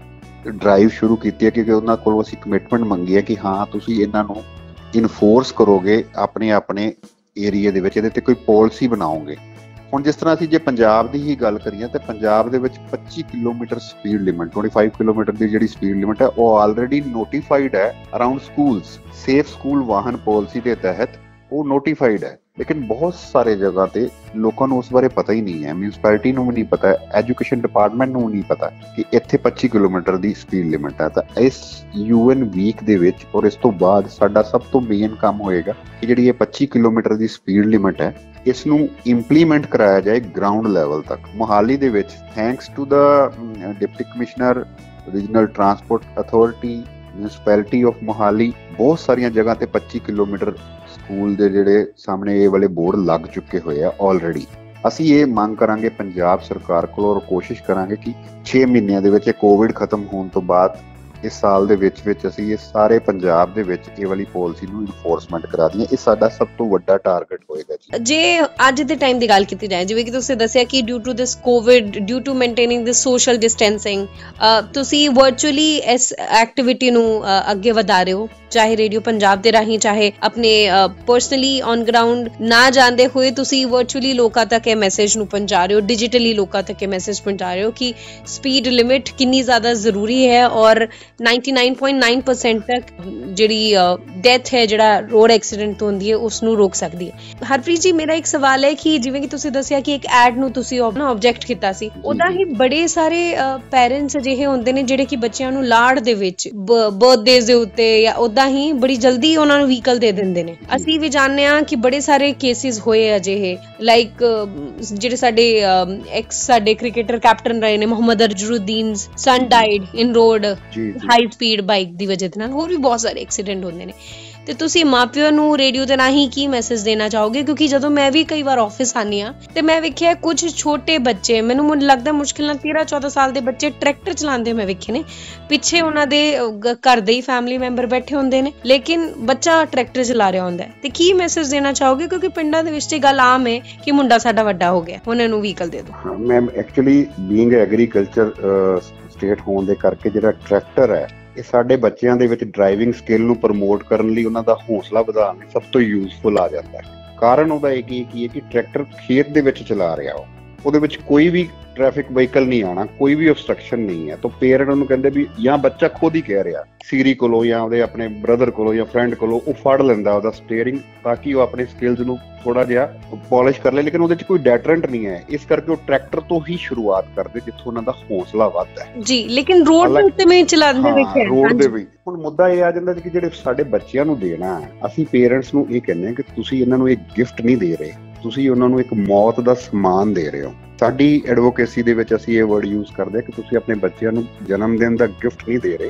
ਡਰਾਈਵ ਸ਼ੁਰੂ ਕੀਤੀ ਹੈ, ਕਿਉਂਕਿ ਉਹਨਾਂ ਕੋਲੋਂ ਅਸੀਂ ਕਮਿਟਮੈਂਟ ਮੰਗੀ ਹੈ ਕਿ ਹਾਂ ਤੁਸੀਂ ਇਹਨਾਂ ਨੂੰ ਇਨਫੋਰਸ ਕਰੋਗੇ ਆਪਣੇ ਆਪਣੇ ਏਰੀਏ ਦੇ ਵਿੱਚ, ਇਹਦੇ ਤੇ ਕੋਈ ਪਾਲਿਸੀ ਬਣਾਓਗੇ। ਹੁਣ ਜਿਸ ਤਰ੍ਹਾਂ ਅਸੀਂ ਜੇ ਪੰਜਾਬ ਦੀ ਹੀ ਗੱਲ ਕਰੀਏ ਤਾਂ ਪੰਜਾਬ ਦੇ ਵਿੱਚ ਪੱਚੀ ਕਿਲੋਮੀਟਰ ਸਪੀਡ ਲਿਮਿਟ, ਪੱਚੀ ਕਿਲੋਮੀਟਰ ਦੀ ਜਿਹੜੀ ਸਪੀਡ ਲਿਮਿਟ ਹੈ ਉਹ ਆਲਰੇਡੀ ਨੋਟੀਫਾਈਡ ਹੈ ਅਰਾਊਂਡ ਸਕੂਲਸ। ਸੇਫ ਸਕੂਲ ਵਾਹਨ ਪਾਲਿਸੀ ਦੇ ਤਹਿਤ ਉਹ ਨੋਟੀਫਾਈਡ ਹੈ, ਲੇਕਿਨ ਬਹੁਤ ਸਾਰੇ ਜਗ੍ਹਾ ਤੇ ਲੋਕਾਂ ਨੂੰ ਉਸ ਬਾਰੇ ਪਤਾ ਹੀ ਨਹੀਂ ਹੈ। ਮਿਊਨਿਸਪੈਲਿਟੀ ਨੂੰ ਵੀ ਨਹੀਂ ਪਤਾ, ਐਜੂਕੇਸ਼ਨ ਡਿਪਾਰਟਮੈਂਟ ਨੂੰ ਵੀ ਨਹੀਂ ਪਤਾ ਕਿ ਇੱਥੇ ਪੱਚੀ ਕਿਲੋਮੀਟਰ ਦੀ ਸਪੀਡ ਲਿਮਿਟ ਹੈ। ਤਾਂ ਇਸ ਯੂਐਨ ਵੀਕ ਦੇ ਵਿੱਚ ਔਰ ਇਸ ਤੋਂ ਬਾਅਦ ਸਾਡਾ ਸਭ ਤੋਂ ਮੇਨ ਕੰਮ ਹੋਏਗਾ ਕਿ ਜਿਹੜੀ ਇਹ ਪੱਚੀ ਕਿਲੋਮੀਟਰ ਦੀ ਸਪੀਡ ਲਿਮਿਟ ਹੈ ਇਸ ਨੂੰ ਇੰਪਲੀਮੈਂਟ ਕਰਾਇਆ ਜਾਏ ਗਰਾਊਂਡ ਲੈਵਲ ਤੱਕ। ਮੋਹਾਲੀ ਦੇ ਵਿੱਚ ਥੈਂਕਸ ਟੂ ਦਾ deputy commissioner, regional transport authority, municipality of Mohali, ਬਹੁਤ ਸਾਰੀਆਂ ਜਗ੍ਹਾ ਤੇ ਪੱਚੀ ਕਿਲੋਮੀਟਰ ਸਕੂਲ ਦੇ ਜਿਹੜੇ ਸਾਹਮਣੇ ਇਹ ਵਾਲੇ ਬੋਰਡ ਲੱਗ ਚੁੱਕੇ ਹੋਏ ਆ ਆਲਰੇਡੀ। ਅਸੀਂ ਇਹ ਮੰਗ ਕਰਾਂਗੇ ਪੰਜਾਬ ਸਰਕਾਰ ਕੋਲ ਔਰ ਕੋਸ਼ਿਸ਼ ਕਰਾਂਗੇ ਕਿ ਛੇ ਮਹੀਨਿਆਂ ਦੇ ਵਿੱਚ ਕੋਵਿਡ ਖਤਮ ਹੋਣ ਤੋਂ ਬਾਅਦ ਇਸ ਸਾਲ ਦੇ ਵਿੱਚ ਵਿੱਚ ਅਸੀਂ ਇਹ ਸਾਰੇ ਪੰਜਾਬ ਦੇ ਵਿੱਚ ਇਹ ਵਾਲੀ ਪਾਲਿਸੀ ਨੂੰ ਇਨਫੋਰਸਮੈਂਟ ਕਰਾ ਦਈਏ। ਇਹ ਸਾਡਾ ਸਭ ਤੋਂ ਵੱਡਾ ਟਾਰਗੇਟ ਹੋਏਗਾ ਜੀ। ਜੇ ਅੱਜ ਦੇ ਟਾਈਮ ਦੀ ਗੱਲ ਕੀਤੀ ਜਾਏ, ਜਿਵੇਂ ਕਿ ਤੁਸੀਂ ਦੱਸਿਆ ਕਿ due to this covid, due to maintaining this social distancing, ਤੁਸੀਂ ਵਰਚੁਅਲੀ ਇਸ ਐਕਟੀਵਿਟੀ ਨੂੰ ਅੱਗੇ ਵਧਾ ਰਹੇ ਹੋ, ਚਾਹੇ ਰੇਡੀਓ ਪੰਜਾਬ ਦੇ ਰਾਹੀਂ, ਚਾਹੇ ਆਪਣੇ ਪਰਸਨਲੀ ਔਨ ਗਰਾਊਂਡ ਨਾ ਜਾਂਦੇ ਹੋਏ ਤੁਸੀਂ ਵਰਚੁਅਲੀ ਲੋਕਾਂ ਤੱਕ ਇਹ ਮੈਸੇਜ ਨੂੰ ਪਹੁੰਚਾ ਰਹੇ ਹੋ, ਡਿਜੀਟਲੀ ਲੋਕਾਂ ਤੱਕ ਇਹ ਮੈਸੇਜ ਪਹੁੰਚਾ ਰਹੇ ਹੋ ਕਿ ਸਪੀਡ ਲਿਮਿਟ ਕਿੰਨੀ ਜ਼ਿਆਦਾ ਜ਼ਰੂਰੀ ਹੈ ਔਰ ਨਿਨety-nine point nine percent ਤੱਕ ਜਿਹੜੀ ਡੈਥ ਹੈ, ਜਿਹੜਾ ਰੋਡ ਐਕਸੀਡੈਂਟ ਤੋਂ ਹੁੰਦੀ ਹੈ, ਉਸ ਨੂੰ ਰੋਕ ਸਕਦੀ ਹੈ। ਹਰਪ੍ਰੀਤ ਜੀ, ਮੇਰਾ ਇੱਕ ਸਵਾਲ ਹੈ ਕਿ ਜਿਵੇਂ ਕਿ ਤੁਸੀਂ ਦੱਸਿਆ ਕਿ ਇੱਕ ਐਡ ਨੂੰ ਤੁਸੀਂ ਆਬਜੈਕਟ ਕੀਤਾ ਸੀ, ਉਹਦਾ ਹੀ ਬੜੇ ਸਾਰੇ ਪੈਰੈਂਟਸ ਅਜਿਹੇ ਹੁੰਦੇ ਨੇ ਜਿਹੜੇ ਕਿ ਬੱਚਿਆਂ ਨੂੰ ਲਾੜ ਦੇ ਵਿੱਚ ਬਰਥਡੇਜ਼ ਦੇ ਉੱਤੇ ਜਾਂ ਉਦਾਂ ਹੀ ਬੜੀ ਜਲਦੀ ਉਹਨਾਂ ਨੂੰ ਵਹੀਕਲ ਦੇ ਦਿੰਦੇ ਨੇ। ਅਸੀਂ ਵੀ ਜਾਣਦੇ ਹਾਂ ਕਿ ਬੜੇ ਸਾਰੇ ਕੇਸਿਸ ਹੋਏ ਅਜਿਹੇ, ਲਾਈਕ ਜਿਹੜੇ ਸਾਡੇ ਐਕਸ ਸਾਡੇ ਕ੍ਰਿਕਟਰ ਕੈਪਟਨ ਰਹੇ ਨੇ Mohammad Azharuddin, son died in road high speed bike ਦੀ ਵਜ੍ਹਾ ਦੇ ਨਾਲ। ਹੋਰ ਵੀ ਬਹੁਤ ਸਾਰੇ ਐਕਸੀਡੈਂਟ ਹੁੰਦੇ ਨੇ, ਤੇ ਤੁਸੀਂ ਮਾਪਿਆਂ ਨੂੰ ਰੇਡੀਓ ਦੇ ਰਾਹੀਂ ਕੀ ਮੈਸੇਜ ਦੇਣਾ ਚਾਹੋਗੇ? ਕਿਉਂਕਿ ਜਦੋਂ ਮੈਂ ਵੀ ਕਈ ਵਾਰ ਆਫਿਸ ਆਨੀ ਆ ਤੇ ਮੈਂ ਵੇਖਿਆ ਕੁਝ ਛੋਟੇ ਬੱਚੇ, ਮੈਨੂੰ ਲੱਗਦਾ ਮੁਸ਼ਕਿਲ ਨਾਲ ਤੇਰਾਂ ਚੌਦਾਂ ਸਾਲ ਦੇ ਬੱਚੇ ਟਰੈਕਟਰ ਚਲਾਉਂਦੇ ਮੈਂ ਵੇਖੇ ਨੇ, ਪਿੱਛੇ ਉਹਨਾਂ ਦੇ ਘਰ ਦੇ ਹੀ ਫੈਮਿਲੀ ਮੈਂਬਰ ਬੈਠੇ ਹੁੰਦੇ ਨੇ, ਲੇਕਿਨ ਬੱਚਾ ਟਰੈਕਟਰ ਚਲਾ ਰਿਹਾ ਹੁੰਦਾ ਹੈ। ਤੇ ਕੀ ਮੈਸੇਜ ਦੇਣਾ ਚਾਹੋਗੇ? ਕਿਉਂਕਿ ਪਿੰਡਾਂ ਦੇ ਵਿੱਚ ਇਹ ਗੱਲ ਆਮ ਹੈ ਕਿ ਮੁੰਡਾ ਸਾਡਾ ਵੱਡਾ ਹੋ ਗਿਆ, ਹੁਣ ਇਹਨੂੰ ਵਹੀਕਲ ਦੇ ਦਿਓ। Ma'am, actually being agriculture state ਹੋਣ ਦੇ ਕਰਕੇ ਜਿਹੜਾ ਟਰੈਕਟਰ ਹੈ ਇਹ ਸਾਡੇ ਬੱਚਿਆਂ ਦੇ ਵਿੱਚ ਡਰਾਈਵਿੰਗ ਸਕਿੱਲ ਨੂੰ ਪ੍ਰਮੋਟ ਕਰਨ ਲਈ, ਉਹਨਾਂ ਦਾ ਹੌਸਲਾ ਵਧਾਉਣ ਲਈ ਸਭ ਤੋਂ ਯੂਜ਼ਫੁਲ ਆ ਜਾਂਦਾ ਹੈ। ਕਾਰਨ ਉਹਦਾ ਇਹ ਕੀ ਹੈ ਕਿ ਟਰੈਕਟਰ ਖੇਤ ਦੇ ਵਿੱਚ ਚਲਾ ਰਿਹਾ, ਉਹ ਉਹਦੇ ਵਿੱਚ ਕੋਈ ਵੀ ਟ੍ਰੈਫਿਕ ਵਹੀਕਲ ਨਹੀਂ ਆਣਾ, ਕੋਈ ਵੀ obstruction ਨਹੀਂ ਹੈ। ਤਾਂ ਪੇਰੈਂਟ ਉਹਨੂੰ ਕਹਿੰਦੇ ਵੀ, ਜਾਂ ਬੱਚਾ ਖੁਦ ਹੀ ਕਹਿ ਰਿਹਾ ਸੀਰੀ ਕੋਲੋਂ ਜਾਂ ਉਹਦੇ ਆਪਣੇ ਬ੍ਰਦਰ ਕੋਲੋਂ ਜਾਂ ਫਰੈਂਡ ਕੋਲੋਂ ਉਹ ਫੜ ਲੈਂਦਾ ਉਹਦਾ ਸਟੀਅਰਿੰਗ, ਤਾਂ ਕਿ ਉਹ ਆਪਣੇ ਸਕਿੱਲਸ ਨੂੰ ਥੋੜਾ ਜਿਹਾ ਪਾਲਿਸ਼ ਕਰ ਲੇ, ਲੇਕਿਨ ਉਹਦੇ 'ਚ ਕੋਈ ਡੈਟਰੈਂਟ ਨਹੀਂ ਹੈ। ਇਸ ਕਰਕੇ ਉਹ ਟਰੈਕਟਰ ਤੋਂ ਹੀ ਸ਼ੁਰੂਆਤ ਕਰਦੇ ਜਿੱਥੋਂ ਉਹਨਾਂ ਦਾ ਹੌਸਲਾ ਵੱਧਦਾ ਹੈ ਜੀ। ਲੇਕਿਨ ਰੋਡ ਦੇ ਉੱਤੇ ਮੈਂ ਚਲਾਉਂਦੇ ਵੇਖਿਆ, ਰੋਡ ਦੇ ਵੀ ਹੁਣ ਮੁੱਦਾ ਇਹ ਆ ਜਾਂਦਾ ਕਿ ਜਿਹੜੇ ਸਾਡੇ ਬੱਚਿਆਂ ਨੂੰ ਦੇਣਾ, ਅਸੀਂ ਪੇਰੈਂਟਸ ਨੂੰ ਇਹ ਕਹਿੰਦੇ ਕਿ ਤੁਸੀਂ ਇਹਨਾਂ ਨੂੰ ਇੱਕ ਗਿਫਟ ਨਹੀਂ ਦੇ ਰਹੇ, ਤੁਸੀਂ ਉਹਨਾਂ ਨੂੰ ਇੱਕ ਮੌਤ ਦਾ ਸਮਾਨ ਦੇ ਰਹੇ ਹੋ। ਸਾਡੀ ਐਡਵੋਕੇਸੀ ਦੇ ਵਿੱਚ ਅਸੀਂ ਇਹ ਵਰਡ ਯੂਜ਼ ਕਰਦੇ ਕਿ ਤੁਸੀਂ ਆਪਣੇ ਬੱਚਿਆਂ ਨੂੰ ਜਨਮ ਦਿਨ ਦਾ ਗਿਫਟ ਨਹੀਂ ਦੇ ਰਹੇ,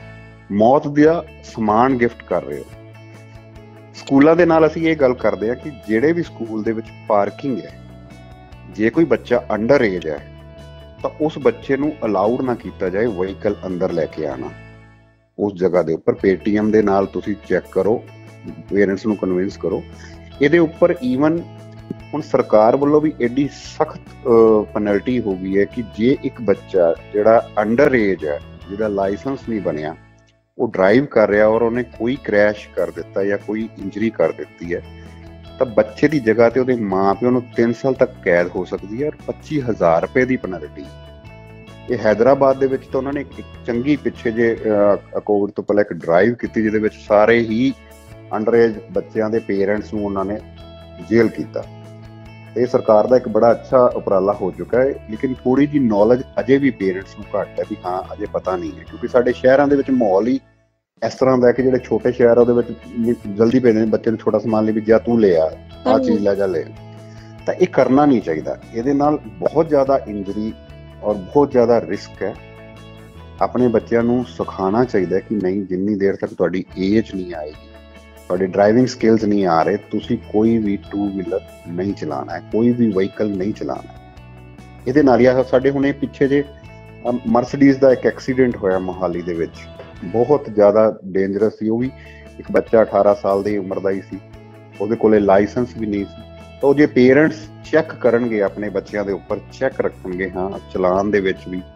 ਮੌਤ ਦਾ ਸਮਾਨ ਗਿਫਟ ਕਰ ਰਹੇ ਹੋ। ਸਕੂਲਾਂ ਦੇ ਨਾਲ ਅਸੀਂ ਇਹ ਗੱਲ ਕਰਦੇ ਹਾਂ ਕਿ ਜਿਹੜੇ ਵੀ ਸਕੂਲ ਦੇ ਵਿੱਚ ਪਾਰਕਿੰਗ ਹੈ, ਜੇ ਕੋਈ ਬੱਚਾ ਅੰਡਰ ਏਜ ਹੈ ਤਾਂ ਉਸ ਬੱਚੇ ਨੂੰ ਅਲਾਉਡ ਨਾ ਕੀਤਾ ਜਾਏ ਵਹੀਕਲ ਅੰਦਰ ਲੈ ਕੇ ਆਣਾ। ਉਸ ਜਗ੍ਹਾ ਦੇ ਉੱਪਰ ਪੇਟੀਐਮ ਦੇ ਨਾਲ ਤੁਸੀਂ ਚੈੱਕ ਕਰੋ, ਪੇਰੈਂਟਸ ਨੂੰ ਕਨਵਿੰਸ ਕਰੋ। ਇਹਦੇ ਉੱਪਰ ਈਵਨ ਹੁਣ ਸਰਕਾਰ ਵੱਲੋਂ ਵੀ ਐਡੀ ਸਖਤ ਪੈਨਲਟੀ ਹੋ ਗਈ ਹੈ ਕਿ ਜੇ ਇੱਕ ਬੱਚਾ ਜਿਹੜਾ ਅੰਡਰ ਏਜ ਹੈ, ਜਿਹਦਾ ਲਾਇਸੈਂਸ ਨਹੀਂ ਬਣਿਆ, ਉਹ ਡਰਾਈਵ ਕਰ ਰਿਹਾ ਔਰ ਉਹਨੇ ਕੋਈ ਕ੍ਰੈਸ਼ ਕਰ ਦਿੱਤਾ ਜਾਂ ਕੋਈ ਇੰਜਰੀ ਕਰ ਦਿੱਤੀ ਹੈ, ਤਾਂ ਬੱਚੇ ਦੀ ਜਗ੍ਹਾ ਤੇ ਉਹਦੇ ਮਾਂ ਪਿਓ ਨੂੰ ਤਿੰਨ ਸਾਲ ਤੱਕ ਕੈਦ ਹੋ ਸਕਦੀ ਹੈ ਔਰ ਪੱਚੀ ਹਜ਼ਾਰ ਰੁਪਏ ਦੀ ਪੈਨਲਟੀ। ਇਹ ਹੈਦਰਾਬਾਦ ਦੇ ਵਿੱਚ ਤਾਂ ਉਹਨਾਂ ਨੇ ਇੱਕ ਚੰਗੀ ਪਿੱਛੇ ਜੇ ਕੋਵਿਡ ਤੋਂ ਪਹਿਲਾਂ ਇੱਕ ਡਰਾਈਵ ਕੀਤੀ, ਜਿਹਦੇ ਵਿੱਚ ਸਾਰੇ ਹੀ ਅੰਡਰ ਏਜ ਬੱਚਿਆਂ ਦੇ ਪੇਰੈਂਟਸ ਨੂੰ ਉਹਨਾਂ ਨੇ ਜੇਲ੍ਹ ਕੀਤਾ। ਇਹ ਸਰਕਾਰ ਦਾ ਇੱਕ ਬੜਾ ਅੱਛਾ ਉਪਰਾਲਾ ਹੋ ਚੁੱਕਾ ਹੈ, ਲੇਕਿਨ ਥੋੜੀ ਜਿਹੀ ਨੌਲੇਜ ਅਜੇ ਵੀ ਪੇਰੈਂਟਸ ਨੂੰ ਘੱਟ ਹੈ ਵੀ ਹਾਂ ਅਜੇ ਪਤਾ ਨਹੀਂ ਹੈ, ਕਿਉਂਕਿ ਸਾਡੇ ਸ਼ਹਿਰਾਂ ਦੇ ਵਿੱਚ ਮਾਹੌਲ ਹੀ ਇਸ ਤਰ੍ਹਾਂ ਦਾ ਕਿ ਜਿਹੜੇ ਛੋਟੇ ਸ਼ਹਿਰ ਉਹਦੇ ਵਿੱਚ ਜਲਦੀ ਭੇਜਦੇ ਨੇ ਬੱਚੇ ਨੂੰ, ਛੋਟਾ ਸਮਾਨ ਲਈ ਵੀ ਜਾਂ ਤੂੰ ਲੈ ਆ, ਆਹ ਚੀਜ਼ ਲੈ ਜਾ ਲੈ। ਤਾਂ ਇਹ ਕਰਨਾ ਨਹੀਂ ਚਾਹੀਦਾ, ਇਹਦੇ ਨਾਲ ਬਹੁਤ ਜ਼ਿਆਦਾ ਇੰਜਰੀ ਔਰ ਬਹੁਤ ਜ਼ਿਆਦਾ ਰਿਸਕ ਹੈ। ਆਪਣੇ ਬੱਚਿਆਂ ਨੂੰ ਸਿਖਾਉਣਾ ਚਾਹੀਦਾ ਕਿ ਨਹੀਂ, ਜਿੰਨੀ ਦੇਰ ਤੱਕ ਤੁਹਾਡੀ ਏਜ ਨਹੀਂ ਆਏਗੀ, ਤੁਹਾਡੇ ਡਰਾਈਵਿੰਗ ਸਕਿੱਲਸ ਨਹੀਂ ਆ ਰਹੇ, ਤੁਸੀਂ ਕੋਈ ਵੀ ਟੂ ਵੀਲਰ ਨਹੀਂ ਚਲਾਉਣਾ ਹੈ, ਕੋਈ ਵੀ ਵਹੀਕਲ ਨਹੀਂ ਚਲਾਉਣਾ। ਇਹਦੇ ਨਾਲ ਹੀ ਸਾਡੇ ਹੁਣੇ ਪਿੱਛੇ ਜੇ ਮਰਸੀਡੀਜ਼ ਦਾ ਇੱਕ ਐਕਸੀਡੈਂਟ ਹੋਇਆ ਮੋਹਾਲੀ ਦੇ ਵਿੱਚ, ਬਹੁਤ ਜ਼ਿਆਦਾ ਡੇਂਜਰਸ ਸੀ। ਉਹ ਵੀ ਇੱਕ ਬੱਚਾ ਅਠਾਰਾਂ ਸਾਲ ਦੀ ਉਮਰ ਦਾ ਹੀ ਸੀ, ਉਹਦੇ ਕੋਲੇ ਲਾਇਸੈਂਸ ਵੀ ਨਹੀਂ ਸੀ। ਤਾਂ ਉਹ ਜੇ ਪੇਰੈਂਟਸ ਚੈੱਕ ਕਰਨਗੇ ਆਪਣੇ ਬੱਚਿਆਂ ਦੇ ਉੱਪਰ, ਚੈੱਕ ਰੱਖਣਗੇ ਹਾਂ ਚਲਾਨ ਦੇ ਵਿੱਚ ਵੀ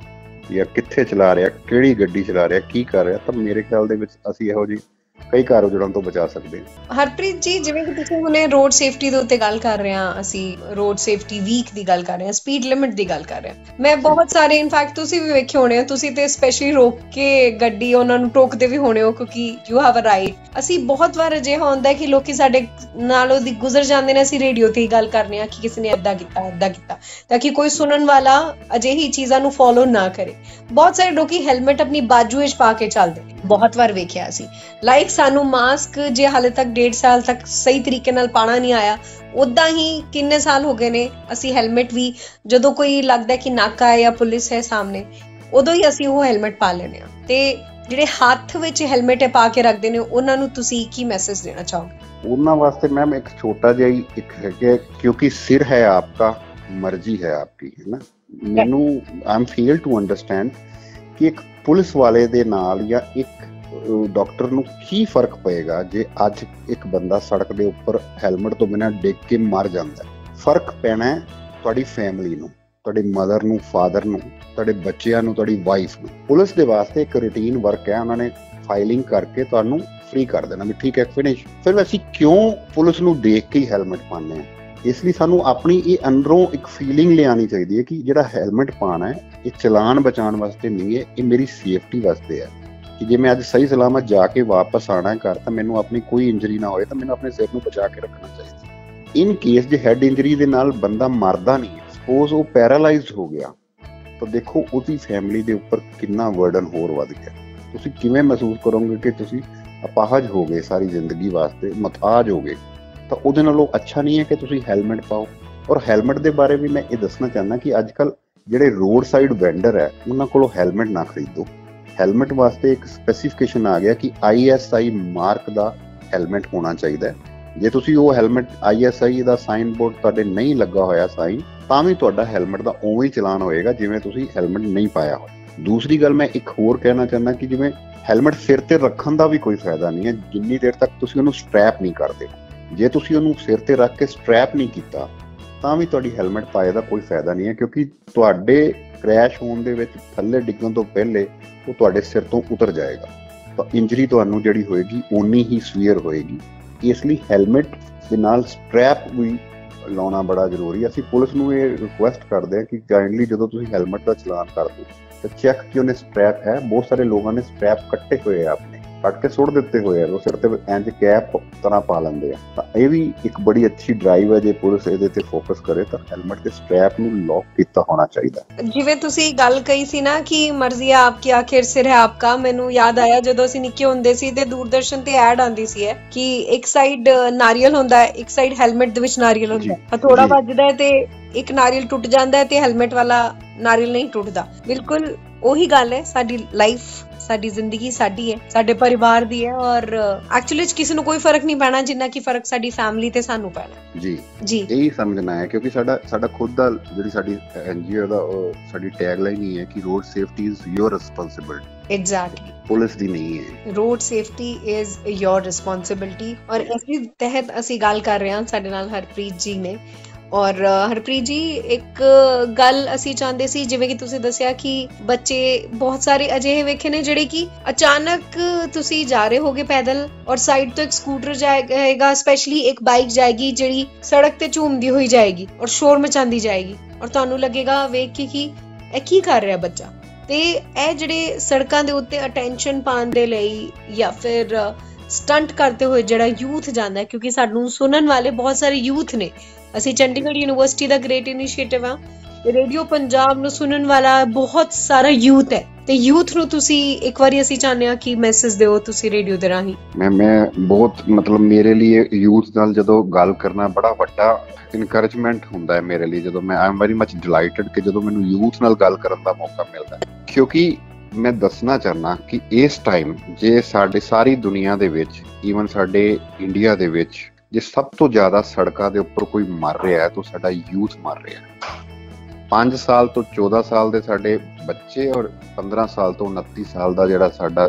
ਜਾਂ ਕਿੱਥੇ ਚਲਾ ਰਿਹਾ, ਕਿਹੜੀ ਗੱਡੀ ਚਲਾ ਰਿਹਾ, ਕੀ ਕਰ ਰਿਹਾ, ਤਾਂ ਮੇਰੇ ਖਿਆਲ ਦੇ ਵਿੱਚ ਅਸੀਂ ਇਹੋ ਜਿਹੀ ਕਈ ਕਾਰ ਜੁੜਨ ਤੋਂ ਬਚਾ ਸਕਦੇ ਹਾਂ। ਹਰਪ੍ਰੀਤ ਜੀ, ਜਿਵੇਂ ਕਿ ਤੁਸੀਂ ਹੁਣੇ ਰੋਡ ਸੇਫਟੀ ਦੇ ਉੱਤੇ ਗੱਲ ਕਰ ਰਹੇ ਹਾਂ, ਅਸੀਂ ਰੋਡ ਸੇਫਟੀ ਵੀਕ ਦੀ ਗੱਲ ਕਰ ਰਹੇ ਹਾਂ, ਸਪੀਡ ਲਿਮਿਟ ਦੀ ਗੱਲ ਕਰ ਰਹੇ ਹਾਂ। ਮੈਂ ਬਹੁਤ ਸਾਰੇ ਇਨਫੈਕਟ ਤੁਸੀਂ ਵੀ ਵੇਖੇ ਹੋਣੇ ਹੋ, ਤੁਸੀਂ ਤੇ ਸਪੈਸ਼ਲੀ ਰੋਕ ਕੇ ਗੱਡੀ ਉਹਨਾਂ ਨੂੰ ਟੋਕਦੇ ਵੀ ਹੋਣੇ ਹੋ ਕਿਉਂਕਿ ਯੂ ਹੈਵ ਅ ਰਾਈਟ। ਅਸੀਂ ਬਹੁਤ ਵਾਰ ਅਜਿਹਾ ਹੁੰਦਾ ਕਿ ਲੋਕੀ ਸਾਡੇ ਨਾਲੋਂ ਦੀ ਗੁਜ਼ਰ ਜਾਂਦੇ ਨੇ, ਅਸੀਂ ਰੇਡੀਓ ਤੇ ਹੀ ਗੱਲ ਕਰਨੇ ਆ ਕਿ ਕਿਸੇ ਨੇ ਏਦਾਂ ਕੀਤਾ ਏਦਾਂ ਕੀਤਾ, ਤਾਂ ਕਿ ਕੋਈ ਸੁਣਨ ਵਾਲਾ ਅਜਿਹੀ ਚੀਜ਼ਾਂ ਨੂੰ ਫੋਲੋ ਨਾ ਕਰੇ। ਬਹੁਤ ਸਾਰੇ ਲੋਕੀ ਹੈਲਮਟ ਆਪਣੀ ਬਾਜੂ ਵਿੱਚ ਪਾ ਕੇ ਚੱਲਦੇ, ਬਹੁਤ ਵਾਰ ਵੇਖਿਆ ਅਸੀਂ। ਲਾਈਕ ਸਾਨੂੰ ਮਾਸਕ ਜੇ ਹਾਲੇ ਤੱਕ ਡੇਢ ਸਾਲ ਤੱਕ ਸਹੀ ਤਰੀਕੇ ਨਾਲ ਪਾਣਾ ਨਹੀਂ ਆਇਆ, ਉਦਾਂ ਹੀ ਕਿੰਨੇ ਸਾਲ ਹੋ ਗਏ ਨੇ ਅਸੀਂ ਹੈਲਮਟ ਵੀ ਜਦੋਂ ਕੋਈ ਲੱਗਦਾ ਕਿ ਨਾਕਾ ਹੈ ਜਾਂ ਪੁਲਿਸ ਹੈ ਸਾਹਮਣੇ, ਉਦੋਂ ਹੀ ਅਸੀਂ ਉਹ ਹੈਲਮਟ ਪਾ ਲੈਂਦੇ ਹਾਂ। ਤੇ ਜਿਹੜੇ ਹੱਥ ਵਿੱਚ ਹੈਲਮਟ ਪਾ ਕੇ ਰੱਖਦੇ ਨੇ ਉਹਨਾਂ ਨੂੰ ਤੁਸੀਂ ਕੀ ਮੈਸੇਜ ਦੇਣਾ ਚਾਹੋਗੇ? ਉਹਨਾਂ ਵਾਸਤੇ ਮੈਮ ਇੱਕ ਛੋਟਾ ਜਿਹਾ ਹੀ ਇੱਕ ਹੈ, ਕਿਉਂਕਿ ਸਿਰ ਹੈ ਆਪਕਾ, ਮਰਜ਼ੀ ਹੈ ਆਪਕੀ, ਹੈ ਨਾ। ਮੈਨੂੰ I am fail to understand ਕਿ ਇੱਕ ਪੁਲਿਸ ਵਾਲੇ ਦੇ ਨਾਲ ਜਾਂ ਇੱਕ ਡਾਕਟਰ ਨੂੰ ਕੀ ਫਰਕ ਪਏਗਾ ਜੇ ਅੱਜ ਇੱਕ ਬੰਦਾ ਸੜਕ ਦੇ ਉੱਪਰ ਹੈਲਮਟ ਤੋਂ ਬਿਨਾਂ ਡਿੱਗ ਕੇ ਮਰ ਜਾਂਦਾ। ਫਰਕ ਪੈਣਾ ਹੈ ਤੁਹਾਡੀ ਫੈਮਿਲੀ ਨੂੰ, ਤੁਹਾਡੇ ਮਦਰ ਨੂੰ, ਫਾਦਰ ਨੂੰ, ਤੁਹਾਡੇ ਬੱਚਿਆਂ ਨੂੰ, ਤੁਹਾਡੀ ਵਾਈਫ ਨੂੰ। ਪੁਲਿਸ ਦੇ ਵਾਸਤੇ ਇੱਕ ਰੂਟੀਨ ਵਰਕ ਹੈ, ਉਹਨਾਂ ਨੇ ਫਾਈਲਿੰਗ ਕਰਕੇ ਤੁਹਾਨੂੰ ਫ੍ਰੀ ਕਰ ਦੇਣਾ ਵੀ ਠੀਕ ਹੈ, ਫਿਨਿਸ਼। ਫਿਰ ਅਸੀਂ ਕਿਉਂ ਪੁਲਿਸ ਨੂੰ ਦੇਖ ਕੇ ਹੀ ਹੈਲਮਟ ਪਾਉਂਦੇ ਹਾਂ? ਇਸ ਲਈ ਸਾਨੂੰ ਆਪਣੀ ਇਹ ਅੰਦਰੋਂ ਇੱਕ ਫੀਲਿੰਗ ਲਿਆਉਣੀ ਚਾਹੀਦੀ ਹੈ ਕਿ ਜਿਹੜਾ ਹੈਲਮਟ ਪਾਉਣਾ ਹੈ ਇਹ ਚਲਾਨ ਬਚਾਉਣ ਵਾਸਤੇ ਨਹੀਂ ਹੈ, ਇਹ ਮੇਰੀ ਸੇਫਟੀ ਵਾਸਤੇ ਹੈ। ਕਿ ਜੇ ਮੈਂ ਅੱਜ ਸਹੀ ਸਲਾਮਤ ਜਾ ਕੇ ਵਾਪਸ ਆਉਣਾ ਘਰ ਤਾਂ ਮੈਨੂੰ ਆਪਣੀ ਕੋਈ ਇੰਜਰੀ ਨਾ ਹੋਏ, ਤਾਂ ਮੈਨੂੰ ਆਪਣੇ ਸਿਰ ਨੂੰ ਬਚਾ ਕੇ ਰੱਖਣਾ ਚਾਹੀਦਾ। ਇਨ ਕੇਸ ਜੇ ਹੈਡ ਇੰਜਰੀ ਦੇ ਨਾਲ ਬੰਦਾ ਮਰਦਾ ਨਹੀਂ ਹੈ, ਸਪੋਜ਼ ਉਹ ਪੈਰਾਲਾਈਜ਼ਡ ਹੋ ਗਿਆ, ਤਾਂ ਦੇਖੋ ਉਹਦੀ ਫੈਮਿਲੀ ਦੇ ਉੱਪਰ ਕਿੰਨਾ ਬਰਡਨ ਹੋਰ ਵੱਧ ਗਿਆ। ਤੁਸੀਂ ਕਿਵੇਂ ਮਹਿਸੂਸ ਕਰੋਗੇ ਕਿ ਤੁਸੀਂ ਅਪਾਹਜ ਹੋ ਗਏ, ਸਾਰੀ ਜ਼ਿੰਦਗੀ ਵਾਸਤੇ ਮੁਹਤਾਜ ਹੋ ਗਏ। ਤਾਂ ਉਹਦੇ ਨਾਲੋਂ ਅੱਛਾ ਨਹੀਂ ਹੈ ਕਿ ਤੁਸੀਂ ਹੈਲਮਟ ਪਾਓ। ਔਰ ਹੈਲਮਟ ਦੇ ਬਾਰੇ ਵੀ ਮੈਂ ਇਹ ਦੱਸਣਾ ਚਾਹੁੰਦਾ ਕਿ ਅੱਜ ਕੱਲ੍ਹ ਜਿਹੜੇ ਰੋਡ ਸਾਈਡ ਵੈਂਡਰ ਹੈ ਉਹਨਾਂ ਕੋਲੋਂ ਹੈਲਮਟ ਨਾ ਖਰੀਦੋ। ਹੈਲਮਟ ਵਾਸਤੇ ਇੱਕ ਸਪੈਸੀਫਿਕੇਸ਼ਨ ਆ ਗਿਆ ਕਿ ਆਈ ਐਸ ਆਈ ਮਾਰਕ ਦਾ ਹੈਲਮਟ ਹੋਣਾ ਚਾਹੀਦਾ ਹੈ। ਜੇ ਤੁਸੀਂ ਉਹ ਹੈਲਮਟ ਆਈ ਐਸ ਆਈ ਦਾ ਸਾਈਨ ਬੋਰਡ ਤੁਹਾਡੇ ਨਹੀਂ ਲੱਗਾ ਹੋਇਆ ਸਾਈਨ, ਤਾਂ ਵੀ ਤੁਹਾਡਾ ਹੈਲਮਟ ਦਾ ਉਵੇਂ ਹੀ ਚਲਾਨ ਹੋਏਗਾ ਜਿਵੇਂ ਤੁਸੀਂ ਹੈਲਮਟ ਨਹੀਂ ਪਾਇਆ ਹੋਇਆ। ਦੂਸਰੀ ਗੱਲ ਮੈਂ ਇੱਕ ਹੋਰ ਕਹਿਣਾ ਚਾਹੁੰਦਾ ਕਿ ਜਿਵੇਂ ਹੈਲਮਟ ਸਿਰ ਤੇ ਰੱਖਣ ਦਾ ਵੀ ਕੋਈ ਫਾਇਦਾ ਨਹੀਂ ਹੈ ਜਿੰਨੀ ਦੇਰ ਤੱਕ ਤੁਸੀਂ ਉਹਨੂੰ ਸਟ੍ਰੈਪ ਨਹੀਂ ਕਰਦੇ। ਜੇ ਤੁਸੀਂ ਉਹਨੂੰ ਸਿਰ ਤੇ ਰੱਖ ਕੇ ਸਟ੍ਰੈਪ ਨਹੀਂ ਕੀਤਾ ਤਾਂ ਵੀ ਤੁਹਾਡੀ ਹੈਲਮਟ ਪਾਏ ਦਾ ਕੋਈ ਫਾਇਦਾ ਨਹੀਂ ਹੈ, ਕਿਉਂਕਿ ਤੁਹਾਡੇ ਕ੍ਰੈਸ਼ ਹੋਣ ਦੇ ਵਿੱਚ ਥੱਲੇ ਡਿੱਗਣ ਤੋਂ ਪਹਿਲੇ ਉਹ ਤੁਹਾਡੇ ਸਿਰ ਤੋਂ ਉਤਰ ਜਾਏਗਾ, ਤਾਂ ਇੰਜਰੀ ਤੁਹਾਨੂੰ ਜਿਹੜੀ ਹੋਏਗੀ ਓਨੀ ਹੀ ਸਵੀਅਰ ਹੋਏਗੀ। ਇਸ ਲਈ ਹੈਲਮਟ ਦੇ ਨਾਲ ਸਟ੍ਰੈਪ ਵੀ ਲਾਉਣਾ ਬੜਾ ਜ਼ਰੂਰੀ ਹੈ। ਅਸੀਂ ਪੁਲਿਸ ਨੂੰ ਇਹ ਰਿਕੁਐਸਟ ਕਰਦੇ ਹਾਂ ਕਿ ਕਾਈਂਡਲੀ ਜਦੋਂ ਤੁਸੀਂ ਹੈਲਮਟ ਦਾ ਚਲਾਨ ਕਰਦੇ ਤਾਂ ਚੈੱਕ ਕਿ ਉਹਨੇ ਸਟ੍ਰੈਪ ਹੈ। ਬਹੁਤ ਸਾਰੇ ਲੋਕਾਂ ਨੇ ਸਟ੍ਰੈਪ ਕੱਟੇ ਹੋਏ ਆ, ਆਪਣੇ ਕੱਟ ਕੇ ਸੁੱਟ ਦਿੱਤੇ ਹੋਏ ਆ, ਉਹ ਸਿਰ ਤੇ ਇੰਜ ਕੈਪ ਤਰ੍ਹਾਂ ਪਾ ਲੈਂਦੇ ਆ। ਤਾਂ ਇਹ ਵੀ ਇੱਕ ਬੜੀ ਅੱਛੀ ਡਰਾਈਵ ਹੈ, ਜੇ ਪੁਲਿਸ ਇਹਦੇ ਤੇ ਫੋਕਸ ਕਰੇ ਤਾਂ ਹੈਲਮਟ ਦੇ ਸਟ੍ਰੈਪ ਨੂੰ ਲੌਕ ਕੀਤਾ ਹੋਣਾ ਚਾਹੀਦਾ। ਜਿਵੇਂ ਤੁਸੀਂ ਗੱਲ ਕਹੀ ਸੀ ਨਾ ਕਿ ਮਰਜ਼ੀ ਆਪਕੀ ਆਖਿਰ ਸਿਰ ਹੈ ਆਪਕਾ, ਮੈਨੂੰ ਯਾਦ ਆਇਆ ਜਦੋਂ ਅਸੀਂ ਨਿੱਕੇ ਹੁੰਦੇ ਸੀ ਤੇ ਦੂਰਦਰਸ਼ਨ ਤੇ ਐਡ ਆਉਂਦੀ ਸੀ ਕਿ ਇੱਕ ਸਾਈਡ ਨਾਰੀਅਲ ਹੁੰਦਾ ਹੈ, ਇੱਕ ਸਾਈਡ ਹੈਲਮਟ ਦੇ ਵਿੱਚ ਨਾਰੀਅਲ ਹੁੰਦਾ ਹੈ। ਹਥੌੜਾ ਵੱਜਦਾ ਹੈ ਤੇ ਇੱਕ ਨਾਰੀਅਲ ਟੁੱਟ ਜਾਂਦਾ ਹੈ ਤੇ ਹੈਲਮਟ ਵਾਲਾ ਨਾਰੀਅਲ ਨਹੀਂ ਟੁੱਟਦਾ। ਬਿਲਕੁਲ ਉਹੀ ਗੱਲ ਹੈ, ਸਾਡੀ ਲਾਈਫ, ਸਾਡੀ ਜ਼ਿੰਦਗੀ ਸਾਡੀ ਹੈ, ਸਾਡੇ ਪਰਿਵਾਰ ਦੀ ਹੈ, ਔਰ ਐਕਚੁਅਲੀ ਕਿਸੇ ਨੂੰ ਕੋਈ ਫਰਕ ਨਹੀਂ ਪੈਣਾ ਜਿੰਨਾ ਕਿ ਫਰਕ ਸਾਡੀ ਫੈਮਿਲੀ ਤੇ ਸਾਨੂੰ ਪੈਣਾ। ਜੀ ਜੀ ਇਹੀ ਸਮਝਣਾ ਹੈ, ਕਿਉਂਕਿ ਸਾਡਾ ਸਾਡਾ ਖੁਦ ਦਾ ਜਿਹੜੀ ਸਾਡੀ ਐਨਜੀਓ ਦਾ ਸਾਡੀ ਟੈਗਲਾਈਨ ਹੀ ਹੈ ਕਿ road safety is your responsibility. Exactly, police ਦੀ ਨਹੀਂ ਹੈ। Road safety is your responsibility. ਔਰ ਇਸ ਦੇ ਤਹਿਤ ਅਸੀਂ ਗੱਲ ਕਰ ਰਹੇ ਹਾਂ, ਸਾਡੇ ਨਾਲ ਹਰਪ੍ਰੀਤ ਜੀ ਨੇ। ਔਰ ਹਰਪ੍ਰੀਤ ਜੀ, ਇੱਕ ਗੱਲ ਅਸੀਂ ਚਾਹੁੰਦੇ ਸੀ, ਜਿਵੇਂ ਕਿ ਤੁਸੀਂ ਦੱਸਿਆ ਕਿ ਬੱਚੇ ਬਹੁਤ ਸਾਰੇ ਅਜਿਹੇ ਵੇਖੇ ਨੇ ਜਿਹੜੇ ਕਿ ਅਚਾਨਕ ਤੁਸੀਂ ਜਾ ਰਹੇ ਹੋਗੇ ਪੈਦਲ ਔਰ ਸਾਈਡ ਤੋਂ ਇੱਕ ਸਕੂਟਰ ਜਾਏਗਾ, ਸਪੈਸ਼ਲੀ ਇੱਕ ਬਾਈਕ ਜਾਏਗੀ ਜਿਹੜੀ ਸੜਕ ਤੇ ਝੂਮਦੀ ਹੋਈ ਜਾਏਗੀ ਔਰ ਸ਼ੋਰ ਮਚਾਉਂਦੀ ਜਾਏਗੀ, ਔਰ ਤੁਹਾਨੂੰ ਲੱਗੇਗਾ ਵੇਖ ਕੇ ਕਿ ਇਹ ਕੀ ਕਰ ਰਿਹਾ ਬੱਚਾ। ਤੇ ਇਹ ਜਿਹੜੇ ਸੜਕਾਂ ਦੇ ਉੱਤੇ ਅਟੈਂਸ਼ਨ ਪਾਉਣ ਦੇ ਲਈ ਜਾਂ ਫਿਰ ਸਟੰਟ ਕਰਦੇ ਹੋਏ ਜਿਹੜਾ ਯੂਥ ਜਾਂਦਾ ਹੈ, ਕਿਉਂਕਿ ਸਾਨੂੰ ਸੁਣਨ ਵਾਲੇ ਬਹੁਤ ਸਾਰੇ ਯੂਥ ਨੇ। ਅਸੀਂ ਚੰਡੀਗੜ੍ਹ ਯੂਨੀਵਰਸਿਟੀ ਦਾ ਗ੍ਰੇਟ ਇਨੀਸ਼ੀਏਟਿਵ ਆ, ਰੇਡੀਓ ਪੰਜਾਬ ਨੂੰ ਸੁਣਨ ਵਾਲਾ ਬਹੁਤ ਸਾਰਾ ਯੂਥ ਹੈ, ਤੇ ਯੂਥ ਨੂੰ ਤੁਸੀਂ ਇੱਕ ਵਾਰੀ ਅਸੀਂ ਚਾਹੁੰਦੇ ਹਾਂ ਕਿ ਮੈਸੇਜ ਦਿਓ ਤੁਸੀਂ ਰੇਡੀਓ ਦੇ ਰਾਹੀਂ। ਮੈਂ ਮੈਂ ਬਹੁਤ ਮਤਲਬ ਮੇਰੇ ਲਈ ਯੂਥ ਨਾਲ ਜਦੋਂ ਗੱਲ ਕਰਨਾ ਬੜਾ ਵੱਡਾ ਇਨਕਰੇਜਮੈਂਟ ਹੁੰਦਾ ਹੈ ਮੇਰੇ ਲਈ, ਜਦੋਂ ਮੈਂ I am very much delighted ਕਿ ਜਦੋਂ ਮੈਨੂੰ ਯੂਥ ਨਾਲ ਗੱਲ ਕਰਨ ਦਾ ਮੌਕਾ ਮਿਲਦਾ ਹੈ। ਕਿਉਂਕਿ ਮੈਂ ਦੱਸਣਾ ਚਾਹੁੰਦਾ ਕਿ ਇਸ ਟਾਈਮ ਜੇ ਸਾਡੇ ਸਾਰੀ ਦੁਨੀਆ ਦੇ ਵਿੱਚ, ਈਵਨ ਸਾਡੇ ਇੰਡੀਆ ਦੇ ਵਿੱਚ, ਜੇ ਸਭ ਤੋਂ ਜ਼ਿਆਦਾ ਸੜਕਾਂ ਦੇ ਉੱਪਰ ਕੋਈ ਮਰ ਰਿਹਾ ਹੈ ਤਾਂ ਸਾਡਾ ਯੂਥ ਮਰ ਰਿਹਾ ਹੈ। ਪੰਜ ਸਾਲ ਤੋਂ ਚੌਦਾਂ ਸਾਲ ਦੇ ਸਾਡੇ ਬੱਚੇ ਔਰ ਪੰਦਰਾਂ ਸਾਲ ਤੋਂ ਉਨੱਤੀ ਸਾਲ ਦਾ ਜਿਹੜਾ ਸਾਡਾ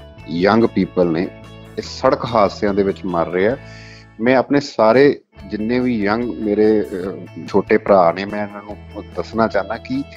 ਯੰਗ ਪੀਪਲ ਨੇ, ਇਹ ਸੜਕ ਹਾਦਸਿਆਂ ਦੇ ਵਿੱਚ ਮਰ ਰਿਹਾ। ਮੈਂ ਆਪਣੇ ਸਾਰੇ ਜਿੰਨੇ ਵੀ ਯੰਗ ਮੇਰੇ ਛੋਟੇ ਭਰਾ ਨੇ, ਮੈਂ ਇਹਨਾਂ ਨੂੰ ਦੱਸਣਾ ਚਾਹੁੰਦਾ ਕਿ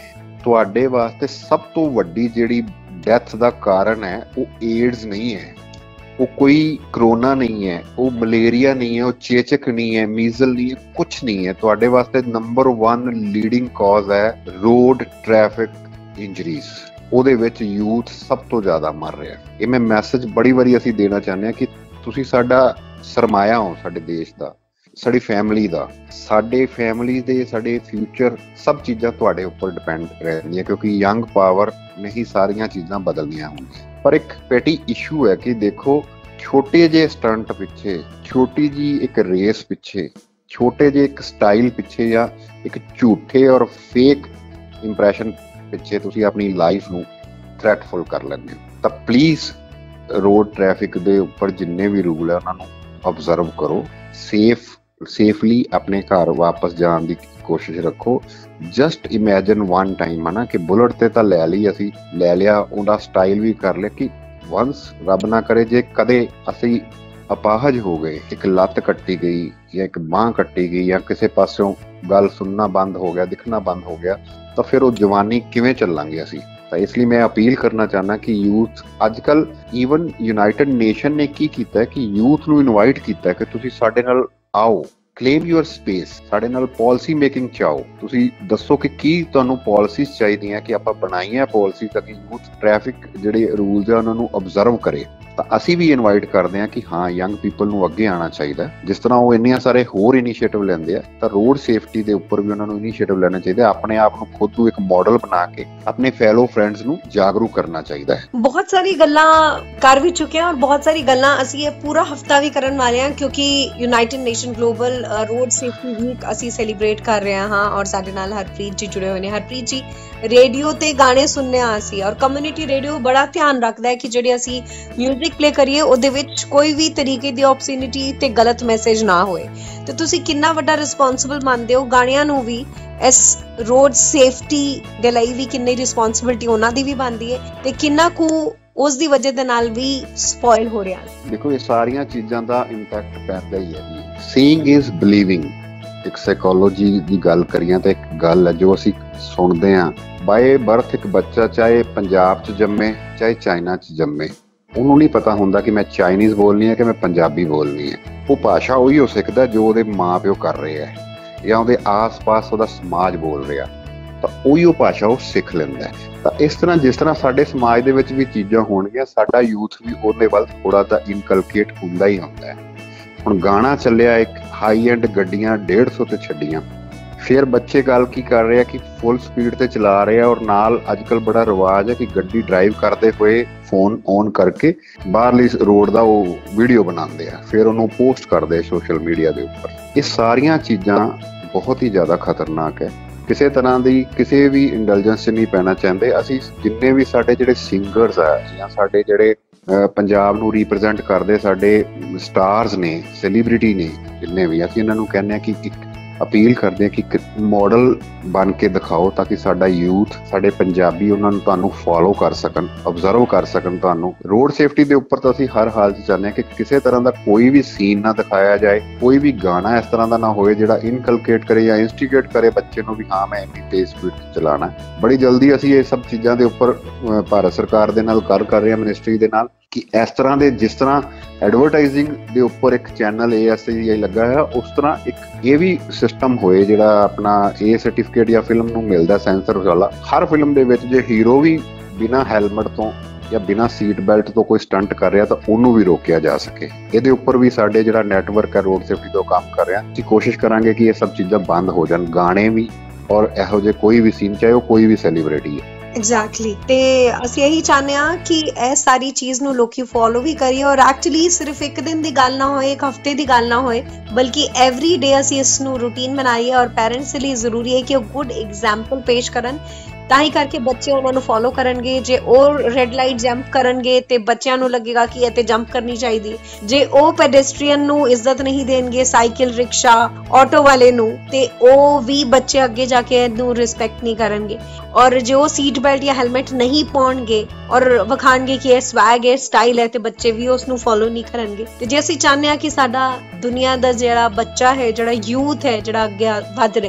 ਤੁਹਾਡੇ ਵਾਸਤੇ ਸਭ ਤੋਂ ਵੱਡੀ ਜਿਹੜੀ ਡੈਥ ਦਾ ਕਾਰਨ ਹੈ ਉਹ ਏਡਜ਼ ਨਹੀਂ ਹੈ, ਉਹ ਕੋਈ ਕਰੋਨਾ ਨਹੀਂ ਹੈ, ਉਹ ਮਲੇਰੀਆ ਨਹੀਂ ਹੈ, ਉਹ ਚੇਚਕ ਨਹੀਂ ਹੈ, ਮੀਜ਼ਲ ਨਹੀਂ ਹੈ, ਕੁਛ ਨਹੀਂ ਹੈ। ਤੁਹਾਡੇ ਵਾਸਤੇ ਨੰਬਰ ਵਨ ਲੀਡਿੰਗ ਕਾਜ਼ ਹੈ ਰੋਡ ਟ੍ਰੈਫਿਕ ਇੰਜਰੀਜ਼। ਉਹਦੇ ਵਿੱਚ ਯੂਥ ਸਭ ਤੋਂ ਜ਼ਿਆਦਾ ਮਰ ਰਿਹਾ। ਇਹ ਮੈਂ ਮੈਸੇਜ ਬੜੀ ਵਾਰੀ ਅਸੀਂ ਦੇਣਾ ਚਾਹੁੰਦੇ ਹਾਂ ਕਿ ਤੁਸੀਂ ਸਾਡਾ ਸਰਮਾਇਆ ਹੋ, ਸਾਡੇ ਦੇਸ਼ ਦਾ, ਸਾਡੀ ਫੈਮਿਲੀ ਦਾ, ਸਾਡੇ ਫੈਮਿਲੀ ਦੇ, ਸਾਡੇ ਫਿਊਚਰ, ਸਭ ਚੀਜ਼ਾਂ ਤੁਹਾਡੇ ਉੱਪਰ ਡਿਪੈਂਡ ਰਹਿੰਦੀਆਂ, ਕਿਉਂਕਿ ਯੰਗ ਪਾਵਰ ਨੇ ਹੀ ਸਾਰੀਆਂ ਚੀਜ਼ਾਂ ਬਦਲਣੀਆਂ ਹੁੰਦੀਆਂ। ਪਰ ਇੱਕ ਪੈਟੀ ਇਸ਼ੂ ਹੈ ਕਿ ਦੇਖੋ, ਛੋਟੇ ਜਿਹੇ ਸਟੰਟ ਪਿੱਛੇ, ਛੋਟੀ ਜੀ ਇੱਕ ਰੇਸ ਪਿੱਛੇ, ਛੋਟੇ ਜਿਹੇ ਇੱਕ ਸਟਾਈਲ ਪਿੱਛੇ ਜਾਂ ਇੱਕ ਝੂਠੇ ਔਰ ਫੇਕ ਇੰਪ੍ਰੈਸ਼ਨ ਪਿੱਛੇ ਤੁਸੀਂ ਆਪਣੀ ਲਾਈਫ ਨੂੰ ਥ੍ਰੈਟਫੁਲ ਕਰ ਲੈਂਦੇ ਹੋ। ਤਾਂ ਪਲੀਜ਼ ਰੋਡ ਟ੍ਰੈਫਿਕ ਦੇ ਉੱਪਰ ਜਿੰਨੇ ਵੀ ਰੂਲ ਹੈ ਉਹਨਾਂ ਨੂੰ ਆਬਜ਼ਰਵ ਕਰੋ, ਸੇਫ ਸੇਫਲੀ ਆਪਣੇ ਘਰ ਵਾਪਸ ਜਾਣ ਦੀ ਕੋਸ਼ਿਸ਼ ਰੱਖੋ। ਜਸਟ ਇਮੈਜਿਨ ਵਨ ਟਾਈਮ ਹੈ ਨਾ ਕਿ ਬੁਲਟ ਤੇ ਤਾਂ ਲੈ ਲਈ, ਅਸੀਂ ਲੈ ਲਿਆ, ਉਹਦਾ ਸਟਾਈਲ ਵੀ ਕਰ ਲਿਆ, ਕਿ ਵੰਸ ਰੱਬ ਨਾ ਕਰੇ ਜੇ ਕਦੇ ਅਸੀਂ ਅਪਾਹਜ ਹੋ ਗਏ, ਇੱਕ ਲੱਤ ਕੱਟੀ ਗਈ ਜਾਂ ਇੱਕ ਬਾਂਹ ਕੱਟੀ ਗਈ ਜਾਂ ਕਿਸੇ ਪਾਸਿਓਂ ਗੱਲ ਸੁਣਨਾ ਬੰਦ ਹੋ ਗਿਆ, ਦਿਖਣਾ ਬੰਦ ਹੋ ਗਿਆ, ਤਾਂ ਫਿਰ ਉਹ ਜਵਾਨੀ ਕਿਵੇਂ ਚੱਲਾਂਗੇ ਅਸੀਂ। ਤਾਂ ਇਸ ਲਈ ਮੈਂ ਅਪੀਲ ਕਰਨਾ ਚਾਹੁੰਦਾ ਕਿ ਯੂਥ, ਅੱਜ ਕੱਲ੍ਹ ਈਵਨ ਯੂਨਾਈਟਿਡ ਨੇਸ਼ਨ ਨੇ ਕੀ ਕੀਤਾ ਕਿ ਯੂਥ ਨੂੰ ਇਨਵਾਈਟ ਕੀਤਾ ਕਿ ਤੁਸੀਂ ਸਾਡੇ ਨਾਲ ਆਓ, ਕਲੇਮ ਯੂਅਰ ਸਪੇਸ, ਸਾਡੇ ਨਾਲ ਪਾਲਿਸੀ ਮੇਕਿੰਗ ਚ ਆਓ, ਤੁਸੀਂ ਦੱਸੋ ਕਿ ਕੀ ਤੁਹਾਨੂੰ ਪਾਲਿਸੀਜ਼ ਚਾਹੀਦੀਆਂ ਕਿ ਆਪਾਂ ਬਣਾਈਆਂ ਪਾਲਿਸੀ ਤਾਂ ਕਿ ਯੂਥ ਟ੍ਰੈਫਿਕ ਜਿਹੜੇ ਰੂਲਸ ਆ ਉਹਨਾਂ ਨੂੰ ਅਬਜ਼ਰਵ ਕਰੇ। ਤਾਂ ਅਸੀਂ ਵੀ ਇਨਵਾਈਟ ਕਰਦੇ ਹਾਂ ਕਿ ਹਾਂ, ਯੰਗ ਪੀਪਲ ਨੂੰ ਅੱਗੇ ਆਉਣਾ ਚਾਹੀਦਾ। ਜਿਸ ਤਰ੍ਹਾਂ ਉਹ ਇੰਨੀਆਂ ਸਾਰੇ ਹੋਰ ਇਨੀਸ਼ੀਏਟਿਵ ਲੈਂਦੇ ਆ, ਤਾਂ ਰੋਡ ਸੇਫਟੀ ਦੇ ਉੱਪਰ ਵੀ ਉਹਨਾਂ ਨੂੰ ਇਨੀਸ਼ੀਏਟਿਵ ਲੈਣਾ ਚਾਹੀਦਾ। ਆਪਣੇ ਆਪ ਨੂੰ ਖੁਦ ਨੂੰ ਇੱਕ ਮਾਡਲ ਬਣਾ ਕੇ ਆਪਣੇ ਫੈਲੋ ਫਰੈਂਡਸ ਨੂੰ ਜਾਗਰੂਕ ਕਰਨਾ ਚਾਹੀਦਾ ਹੈ। ਬਹੁਤ ਸਾਰੀ ਗੱਲਾਂ ਕਰ ਵੀ ਚੁੱਕੇ ਹਾਂ ਔਰ ਬਹੁਤ ਸਾਰੀ ਗੱਲਾਂ ਅਸੀਂ ਇਹ ਪੂਰਾ ਹਫਤਾ ਵੀ ਕਰਨ ਵਾਲੇ ਹਾਂ, ਕਿਉਂਕਿ United Nation global road safety week ਅਸੀਂ ਸੈਲੀਬ੍ਰੇਟ ਕਰ ਰਹੇ ਹਾਂ ਔਰ ਸਾਡੇ ਨਾਲ ਹਰਪ੍ਰੀਤ ਜੀ ਜੁੜੇ ਹੋਏ ਨੇ। ਹਰਪ੍ਰੀਤ ਜੀ, ਰੇਡੀਓ ਤੇ ਗਾਣੇ ਸੁਣਨੇ ਆ ਅਸੀਂ, ਔਰ ਕਮਿਊਨਿਟੀ ਰੇਡੀਓ ਬੜਾ ਧਿਆਨ ਰੱਖਦਾ ਹੈ ਕਿ ਜਿਹੜੇ ਅਸੀਂ ਮਿਊਜ਼ਿਕ ਪਲੇ ਕਰੀਏ ਉਹਦੇ ਵਿੱਚ ਕੋਈ ਵੀ ਤਰੀਕੇ ਦੀ ਆਬਸੈਨਿਟੀ ਤੇ ਗਲਤ ਮੈਸੇਜ ਨਾ ਹੋਏ। ਤੇ ਤੁਸੀਂ ਕਿੰਨਾ ਵੱਡਾ ਰਿਸਪੌਂਸਿਬਲ ਮੰਨਦੇ ਹੋ ਗਾਣਿਆਂ ਨੂੰ ਵੀ, ਇਸ ਰੋਡ ਸੇਫਟੀ ਦੇ ਲਈ ਵੀ ਕਿੰਨੀ ਰਿਸਪੌਂਸਿਬਿਲਿਟੀ ਉਹਨਾਂ ਦੀ ਵੀ ਬਣਦੀ ਹੈ ਤੇ ਕਿੰਨਾ ਕੁ ਉਸ ਦੀ ਵਜ੍ਹਾ ਦੇ ਨਾਲ ਵੀ ਸਪੋਇਲ ਹੋ ਰਿਹਾ? ਦੇਖੋ, ਇਹ ਸਾਰੀਆਂ ਚੀਜ਼ਾਂ ਦਾ ਇੰਪੈਕਟ ਪੈਂਦਾ ਹੀ ਹੈ ਜੀ। Seeing is believing. ਇੱਕ ਸਾਈਕੋਲੋਜੀ ਦੀ ਗੱਲ ਕਰੀਏ ਤਾਂ ਇੱਕ ਗੱਲ ਹੈ ਜੋ ਅਸੀਂ ਸੁਣਦੇ ਹਾਂ, ਬਾਏ ਬਰਥ ਇੱਕ ਬੱਚਾ ਚਾਹੇ ਪੰਜਾਬ 'ਚ ਜੰਮੇ ਚਾਹੇ ਚਾਈਨਾ 'ਚ ਜੰਮੇ, ਉਹਨੂੰ ਨਹੀਂ ਪਤਾ ਹੁੰਦਾ ਕਿ ਮੈਂ ਚਾਈਨੀਜ਼ ਬੋਲਣੀ ਹੈ ਕਿ ਮੈਂ ਪੰਜਾਬੀ ਬੋਲਣੀ ਹੈ। ਉਹ ਭਾਸ਼ਾ ਉਹੀ ਹੋ ਸਿੱਖਦਾ ਜੋ ਉਹਦੇ ਮਾਂ ਪਿਓ ਕਰ ਰਹੇ ਹੈ ਜਾਂ ਉਹਦੇ ਆਸ-ਪਾਸ ਉਹਦਾ ਸਮਾਜ ਬੋਲ ਰਿਹਾ, ਤਾਂ ਉਹੀ ਉਹ ਭਾਸ਼ਾ ਉਹ ਸਿੱਖ ਲੈਂਦਾ। ਤਾਂ ਇਸ ਤਰ੍ਹਾਂ ਜਿਸ ਤਰ੍ਹਾਂ ਸਾਡੇ ਸਮਾਜ ਦੇ ਵਿੱਚ ਵੀ ਚੀਜ਼ਾਂ ਹੋਣਗੀਆਂ, ਸਾਡਾ ਯੂਥ ਵੀ ਉਹਦੇ ਵੱਲ ਥੋੜਾ ਤਾਂ ਇਨਕਲਕੇਟ ਹੁੰਦਾ ਹੀ ਹੁੰਦਾ ਹੈ। ਹੁਣ ਗਾਣਾ ਚੱਲਿਆ ਇੱਕ ਹਾਈ ਐਂਡ ਗੱਡੀਆਂ ਡੇਢ ਸੌ ਤੇ ਛੱਡੀਆਂ, ਫਿਰ ਬੱਚੇ ਗੱਲ ਕੀ ਕਰ ਰਹੇ ਆ ਕਿ ਫੁੱਲ ਸਪੀਡ ਤੇ ਚਲਾ ਰਹੇ ਆ, ਔਰ ਨਾਲ ਅੱਜ ਕੱਲ੍ਹ ਬੜਾ ਰਿਵਾਜ ਹੈ ਕਿ ਗੱਡੀ ਡਰਾਈਵ ਕਰਦੇ ਹੋਏ ਫੋਨ ਔਨ ਕਰਕੇ ਬਾਹਰਲੀ ਰੋਡ ਦਾ ਉਹ ਵੀਡੀਓ ਬਣਾਉਂਦੇ ਆ, ਫਿਰ ਉਹਨੂੰ ਪੋਸਟ ਕਰਦੇ ਆ ਸੋਸ਼ਲ ਮੀਡੀਆ ਦੇ ਉੱਪਰ। ਇਹ ਸਾਰੀਆਂ ਚੀਜ਼ਾਂ ਬਹੁਤ ਹੀ ਜ਼ਿਆਦਾ ਖਤਰਨਾਕ ਹੈ। ਕਿਸੇ ਤਰ੍ਹਾਂ ਦੀ ਕਿਸੇ ਵੀ ਇੰਟੈਲੀਜੈਂਸ ਨਹੀਂ ਪੈਣਾ ਚਾਹੁੰਦੇ ਅਸੀਂ। ਜਿੰਨੇ ਵੀ ਸਾਡੇ ਜਿਹੜੇ ਸਿੰਗਰਸ ਆ ਜਾਂ ਸਾਡੇ ਜਿਹੜੇ ਪੰਜਾਬ ਨੂੰ ਰੀਪ੍ਰਜੈਂਟ ਕਰਦੇ ਸਾਡੇ ਸਟਾਰਸ ਨੇ, ਸੈਲੀਬ੍ਰਿਟੀ ਨੇ, ਜਿੰਨੇ ਵੀ, ਅਸੀਂ ਇਹਨਾਂ ਨੂੰ ਕਹਿੰਦੇ ਹਾਂ ਕਿ ਇੱਕ ਅਪੀਲ ਕਰਦੇ ਹਾਂ ਕਿ ਇੱਕ ਮਾਡਲ ਬਣ ਕੇ ਦਿਖਾਓ ਤਾਂ ਕਿ ਸਾਡਾ ਯੂਥ, ਸਾਡੇ ਪੰਜਾਬੀ ਉਹਨਾਂ ਨੂੰ ਤੁਹਾਨੂੰ ਫੋਲੋ ਕਰ ਸਕਣ, ਅਬਜ਼ਰਵ ਕਰ ਸਕਣ ਤੁਹਾਨੂੰ। ਰੋਡ ਸੇਫਟੀ ਦੇ ਉੱਪਰ ਤਾਂ ਅਸੀਂ ਹਰ ਹਾਲ 'ਚ ਚਾਹੁੰਦੇ ਹਾਂ ਕਿ ਕਿਸੇ ਤਰ੍ਹਾਂ ਦਾ ਕੋਈ ਵੀ ਸੀਨ ਨਾ ਦਿਖਾਇਆ ਜਾਏ, ਕੋਈ ਵੀ ਗਾਣਾ ਇਸ ਤਰ੍ਹਾਂ ਦਾ ਨਾ ਹੋਏ ਜਿਹੜਾ ਇਨਕਲਕੇਟ ਕਰੇ ਜਾਂ ਇੰਸਟੀਗੇਟ ਕਰੇ ਬੱਚੇ ਨੂੰ ਵੀ ਹਾਂ ਮੈਂ ਇੰਨੀ ਤੇਜ਼ ਸਪੀਡ 'ਚ ਚਲਾਉਣਾ। ਬੜੀ ਜਲਦੀ ਅਸੀਂ ਇਹ ਸਭ ਚੀਜ਼ਾਂ ਦੇ ਉੱਪਰ ਭਾਰਤ ਸਰਕਾਰ ਦੇ ਨਾਲ ਗੱਲ ਕਰ ਰਹੇ ਹਾਂ, ਮਿਨਿਸਟਰੀ ਦੇ ਨਾਲ, ਕਿ ਇਸ ਤਰ੍ਹਾਂ ਦੇ ਜਿਸ ਤਰ੍ਹਾਂ ਐਡਵਰਟਾਈਜ਼ਿੰਗ ਦੇ ਉੱਪਰ ਇੱਕ ਚੈਨਲ ਏ ਐਸ ਆਈ ਲੱਗਾ ਹੈ, ਉਸ ਤਰ੍ਹਾਂ ਇੱਕ ਇਹ ਵੀ ਸਿਸਟਮ ਹੋਏ ਜਿਹੜਾ ਆਪਣਾ ਏ ਸਰਟੀਫਿਕੇਟ ਜਾਂ ਫਿਲਮ ਨੂੰ ਮਿਲਦਾ ਸੈਂਸਰ ਵਾਲਾ। ਹਰ ਫਿਲਮ ਦੇ ਵਿੱਚ ਜੇ ਹੀਰੋ ਵੀ ਬਿਨਾਂ ਹੈਲਮਟ ਤੋਂ ਜਾਂ ਬਿਨਾਂ ਸੀਟ ਬੈਲਟ ਤੋਂ ਕੋਈ ਸਟੰਟ ਕਰ ਰਿਹਾ ਤਾਂ ਉਹਨੂੰ ਵੀ ਰੋਕਿਆ ਜਾ ਸਕੇ। ਇਹਦੇ ਉੱਪਰ ਵੀ ਸਾਡੇ ਜਿਹੜਾ ਨੈਟਵਰਕ ਹੈ ਰੋਡ ਸੇਫਟੀ ਤੋਂ ਕੰਮ ਕਰ ਰਿਹਾ, ਅਸੀਂ ਕੋਸ਼ਿਸ਼ ਕਰਾਂਗੇ ਕਿ ਇਹ ਸਭ ਚੀਜ਼ਾਂ ਬੰਦ ਹੋ ਜਾਣ, ਗਾਣੇ ਵੀ ਔਰ ਇਹੋ ਜਿਹੇ ਕੋਈ ਵੀ ਸੀਨ, ਚਾਹੇ ਉਹ ਕੋਈ ਵੀ ਸੈਲੀਬ੍ਰਿਟੀ ਹੈ। ਐਗਜ਼ੈਕਟਲੀ, ਤੇ ਅਸੀਂ ਇਹੀ ਚਾਹੁੰਦੇ ਹਾਂ ਕਿ ਇਹ ਸਾਰੀ ਚੀਜ਼ ਨੂੰ ਲੋਕੀ ਫੋਲੋ ਵੀ ਕਰੀਏ ਔਰ ਐਕਚੁਅਲੀ ਸਿਰਫ ਇੱਕ ਦਿਨ ਦੀ ਗੱਲ ਨਾ ਹੋਏ, ਇੱਕ ਹਫਤੇ ਦੀ ਗੱਲ ਨਾ ਹੋਏ, ਬਲਕਿ ਐਵਰੀ ਡੇ ਅਸੀਂ ਇਸ ਨੂੰ ਰੂਟੀਨ ਬਣਾਈਏ। ਔਰ ਪੈਰੈਂਟਸ ਲਈ ਜ਼ਰੂਰੀ ਹੈ ਕਿ ਉਹ ਗੁੱਡ ਐਗਜ਼ਾਮਪਲ ਪੇਸ਼ ਕਰਨ, ਤਾਂ ਹੀ ਕਰਕੇ ਬੱਚੇ ਉਹਨਾਂ ਨੂੰ ਫੋਲੋ ਕਰਨਗੇ। ਜੇ ਉਹ ਰੈੱਡ ਲਾਈਟ ਜੰਪ ਕਰਨਗੇ ਤੇ ਬੱਚਿਆਂ ਨੂੰ ਲੱਗੇਗਾ ਕਿ ਇਹ ਤੇ ਜੰਪ ਕਰਨੀ ਚਾਹੀਦੀ। ਜੇ ਉਹ ਪੈਡੈਸਟਰੀਅਨ ਨੂੰ ਇੱਜ਼ਤ ਨਹੀਂ ਦੇਣਗੇ, ਸਾਈਕਲ, ਰਿਕਸ਼ਾ, ਆਟੋ ਵਾਲੇ ਨੂੰ, ਤੇ ਉਹ ਵੀ ਬੱਚੇ ਅੱਗੇ ਜਾ ਕੇ ਇਹਨੂੰ ਰਿਸਪੈਕਟ ਨਹੀਂ ਕਰਨਗੇ। ਔਰ ਜੇ ਉਹ ਸੀਟ ਬੈਲਟ ਜਾਂ ਹੈਲਮਟ ਨਹੀਂ ਪਾਉਣਗੇ ਔਰ ਵਿਖਾਣਗੇ ਕਿ ਇਹ ਸਵੈਗ ਹੈ, ਸਟਾਈਲ ਹੈ, ਤੇ ਬੱਚੇ ਵੀ ਉਸ ਨੂੰ ਫੋਲੋ ਨਹੀਂ ਕਰਨਗੇ। ਤੇ ਜੇ ਅਸੀਂ ਚਾਹੁੰਦੇ ਹਾਂ ਕਿ ਸਾਡਾ ਦੁਨੀਆ ਦਾ ਜਿਹੜਾ ਬੱਚਾ ਹੈ, ਜਿਹੜਾ ਯੂਥ ਹੈ, ਜਿਹੜਾ ਅੱਗੇ ਵੱਧ ਰਿਹਾ,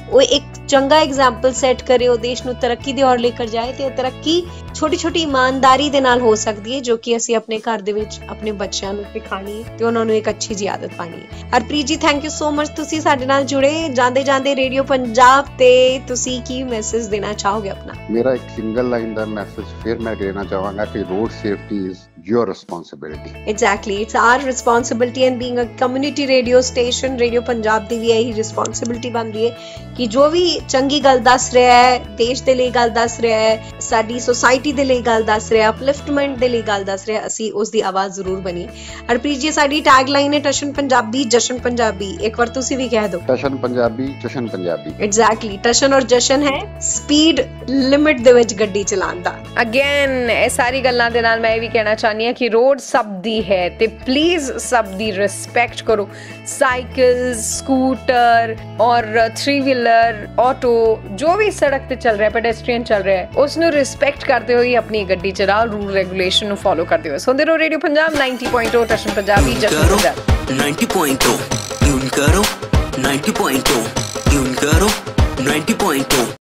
ਉਹ ਇੱਕ ਚੰਗਾ ਐਗਜ਼ਾਮਪਲ ਸੈੱਟ ਕਰੇ, ਉਹ ਦੇਸ਼ ਨੂੰ ਤਰੱਕੀ ਦੀ ਔਰ ਲੈ ਕੇ ਜਾਏ, ਤੇ ਤਰੱਕੀ ਛੋਟੀ ਛੋਟੀ ਇਮਾਨਦਾਰੀ ਦੇ ਨਾਲ ਹੋ ਸਕਦੀ ਹੈ, ਜੋ ਕਿ ਅਸੀਂ ਆਪਣੇ ਘਰ ਦੇ ਵਿੱਚ ਆਪਣੇ ਬੱਚਿਆਂ ਨੂੰ ਸਿਖਾਣੀ ਹੈ ਤੇ ਉਹਨਾਂ ਨੂੰ ਇੱਕ ਅੱਛੀ ਜਿਹੀ ਆਦਤ ਪਾਣੀ ਹੈ। Harpreet ji, thank you so much, ਤੁਸੀਂ ਸਾਡੇ ਨਾਲ ਜੁੜੇ। ਜਾਂਦੇ ਜਾਂਦੇ ਰੇਡੀਓ ਪੰਜਾਬ ਤੇ ਤੁਸੀਂ ਕੀ ਮੈਸੇਜ ਦੇਣਾ ਚਾਹੋਗੇ ਆਪਣਾ? ਮੇਰਾ ਇੱਕ ਸਿੰਗਲ ਲਾਈਨ ਦਾ ਮੈਸੇਜ ਫਿਰ ਮੈਂ ਦੇਣਾ ਚਾਹਾਂਗਾ ਕਿ road safety is your responsibility. Exactly, it's our responsibility, and being a community radio station, Radio Punjab ਦੀ ਵੀ ਇਹੀ responsibility ਬਣਦੀ ਹੈ ਕਿ ਜੋ ਵੀ ਚੰਗੀ ਗੱਲ ਦੱਸ ਰਿਹਾ ਹੈ, ਦੇਸ਼ ਦੇ ਲਈ ਗੱਲ ਦੱਸ ਰਿਹਾ ਹੈ, ਸਾਡੀ ਸੋਸਾਇਟੀ ਦੇ ਲਈ ਗੱਲ ਦੱਸ ਰਿਹਾ, ਅਪਲਿਫਟਮੈਂਟ ਦੇ ਲਈ ਗੱਲ ਦੱਸ ਰਿਹਾ, ਅਸੀਂ ਉਸ ਦੀ ਆਵਾਜ਼ ਜ਼ਰੂਰ ਬਣੀਏ। ਹਰਪ੍ਰੀਤ ਜੀ, ਸਾਡੀ ਟੈਗ ਲਾਈਨ ਹੈ ਟਸ਼ਨ ਪੰਜਾਬੀ ਜਸ਼ਨ ਪੰਜਾਬੀ, ਇੱਕ ਵਾਰ ਤੁਸੀਂ ਵੀ ਕਹਿ ਦਿਓ। ਟਸ਼ਨ ਪੰਜਾਬੀ ਜਸ਼ਨ ਪੰਜਾਬੀ। ਐਗਜ਼ੈਕਟਲੀ, ਟਸ਼ਨ ਔਰ ਜਸ਼ਨ ਹੈ ਸਪੀਡ ਲਿਮਿਟ ਦੇ ਵਿੱਚ ਗੱਡੀ ਚਲਾਉਣ ਦਾ। ਅਗੇਨ ਇਹ ਸਾਰੀ ਗੱਲਾਂ ਦੇ ਨਾਲ ਮੈਂ ਇਹ ਵੀ ਕਹਿਣਾ ਚਾਹੁੰਦੀ ਹਾਂ ਕਿ ਰੋਡ ਸਭ ਦੀ ਹੈ ਤੇ ਪਲੀਜ਼ ਸਭ ਦੀ ਰਿਸਪੈਕਟ ਕਰੋ। ਸਾਈਕਲ, ਸਕੂਟਰ ਔਰ ਥ੍ਰੀ ਵੀਲਰ, ਆਟੋ, ਜੋ ਵੀ ਸੜਕ ਤੇ ਚੱਲ ਰਿਹਾ, ਪੈਡੈਸਟਰੀਅਨ ਚੱਲ ਰਿਹਾ ਹੈ, ਉਸ ਨੂੰ ਰਿਸਪੈਕਟ ਕਰਦੇ ਹੋਏ ਆਪਣੀ ਗੱਡੀ ਚਲਾਓ, ਰੂਲ ਰੈਗੂਲੇਸ਼ਨ ਨੂੰ ਫੋਲੋ ਕਰਦੇ ਹੋਏ। ਸੁਣਦੇ ਰਹੋ radio Punjab ninety point zero ਟਸ਼ਨ ਪੰਜਾਬੀ ਜਸ਼ਨ Punjabi ninety point zero। Tune ਕਰੋ ninety point zero, ਟਿਊਨ ਕਰੋ ninety point zero।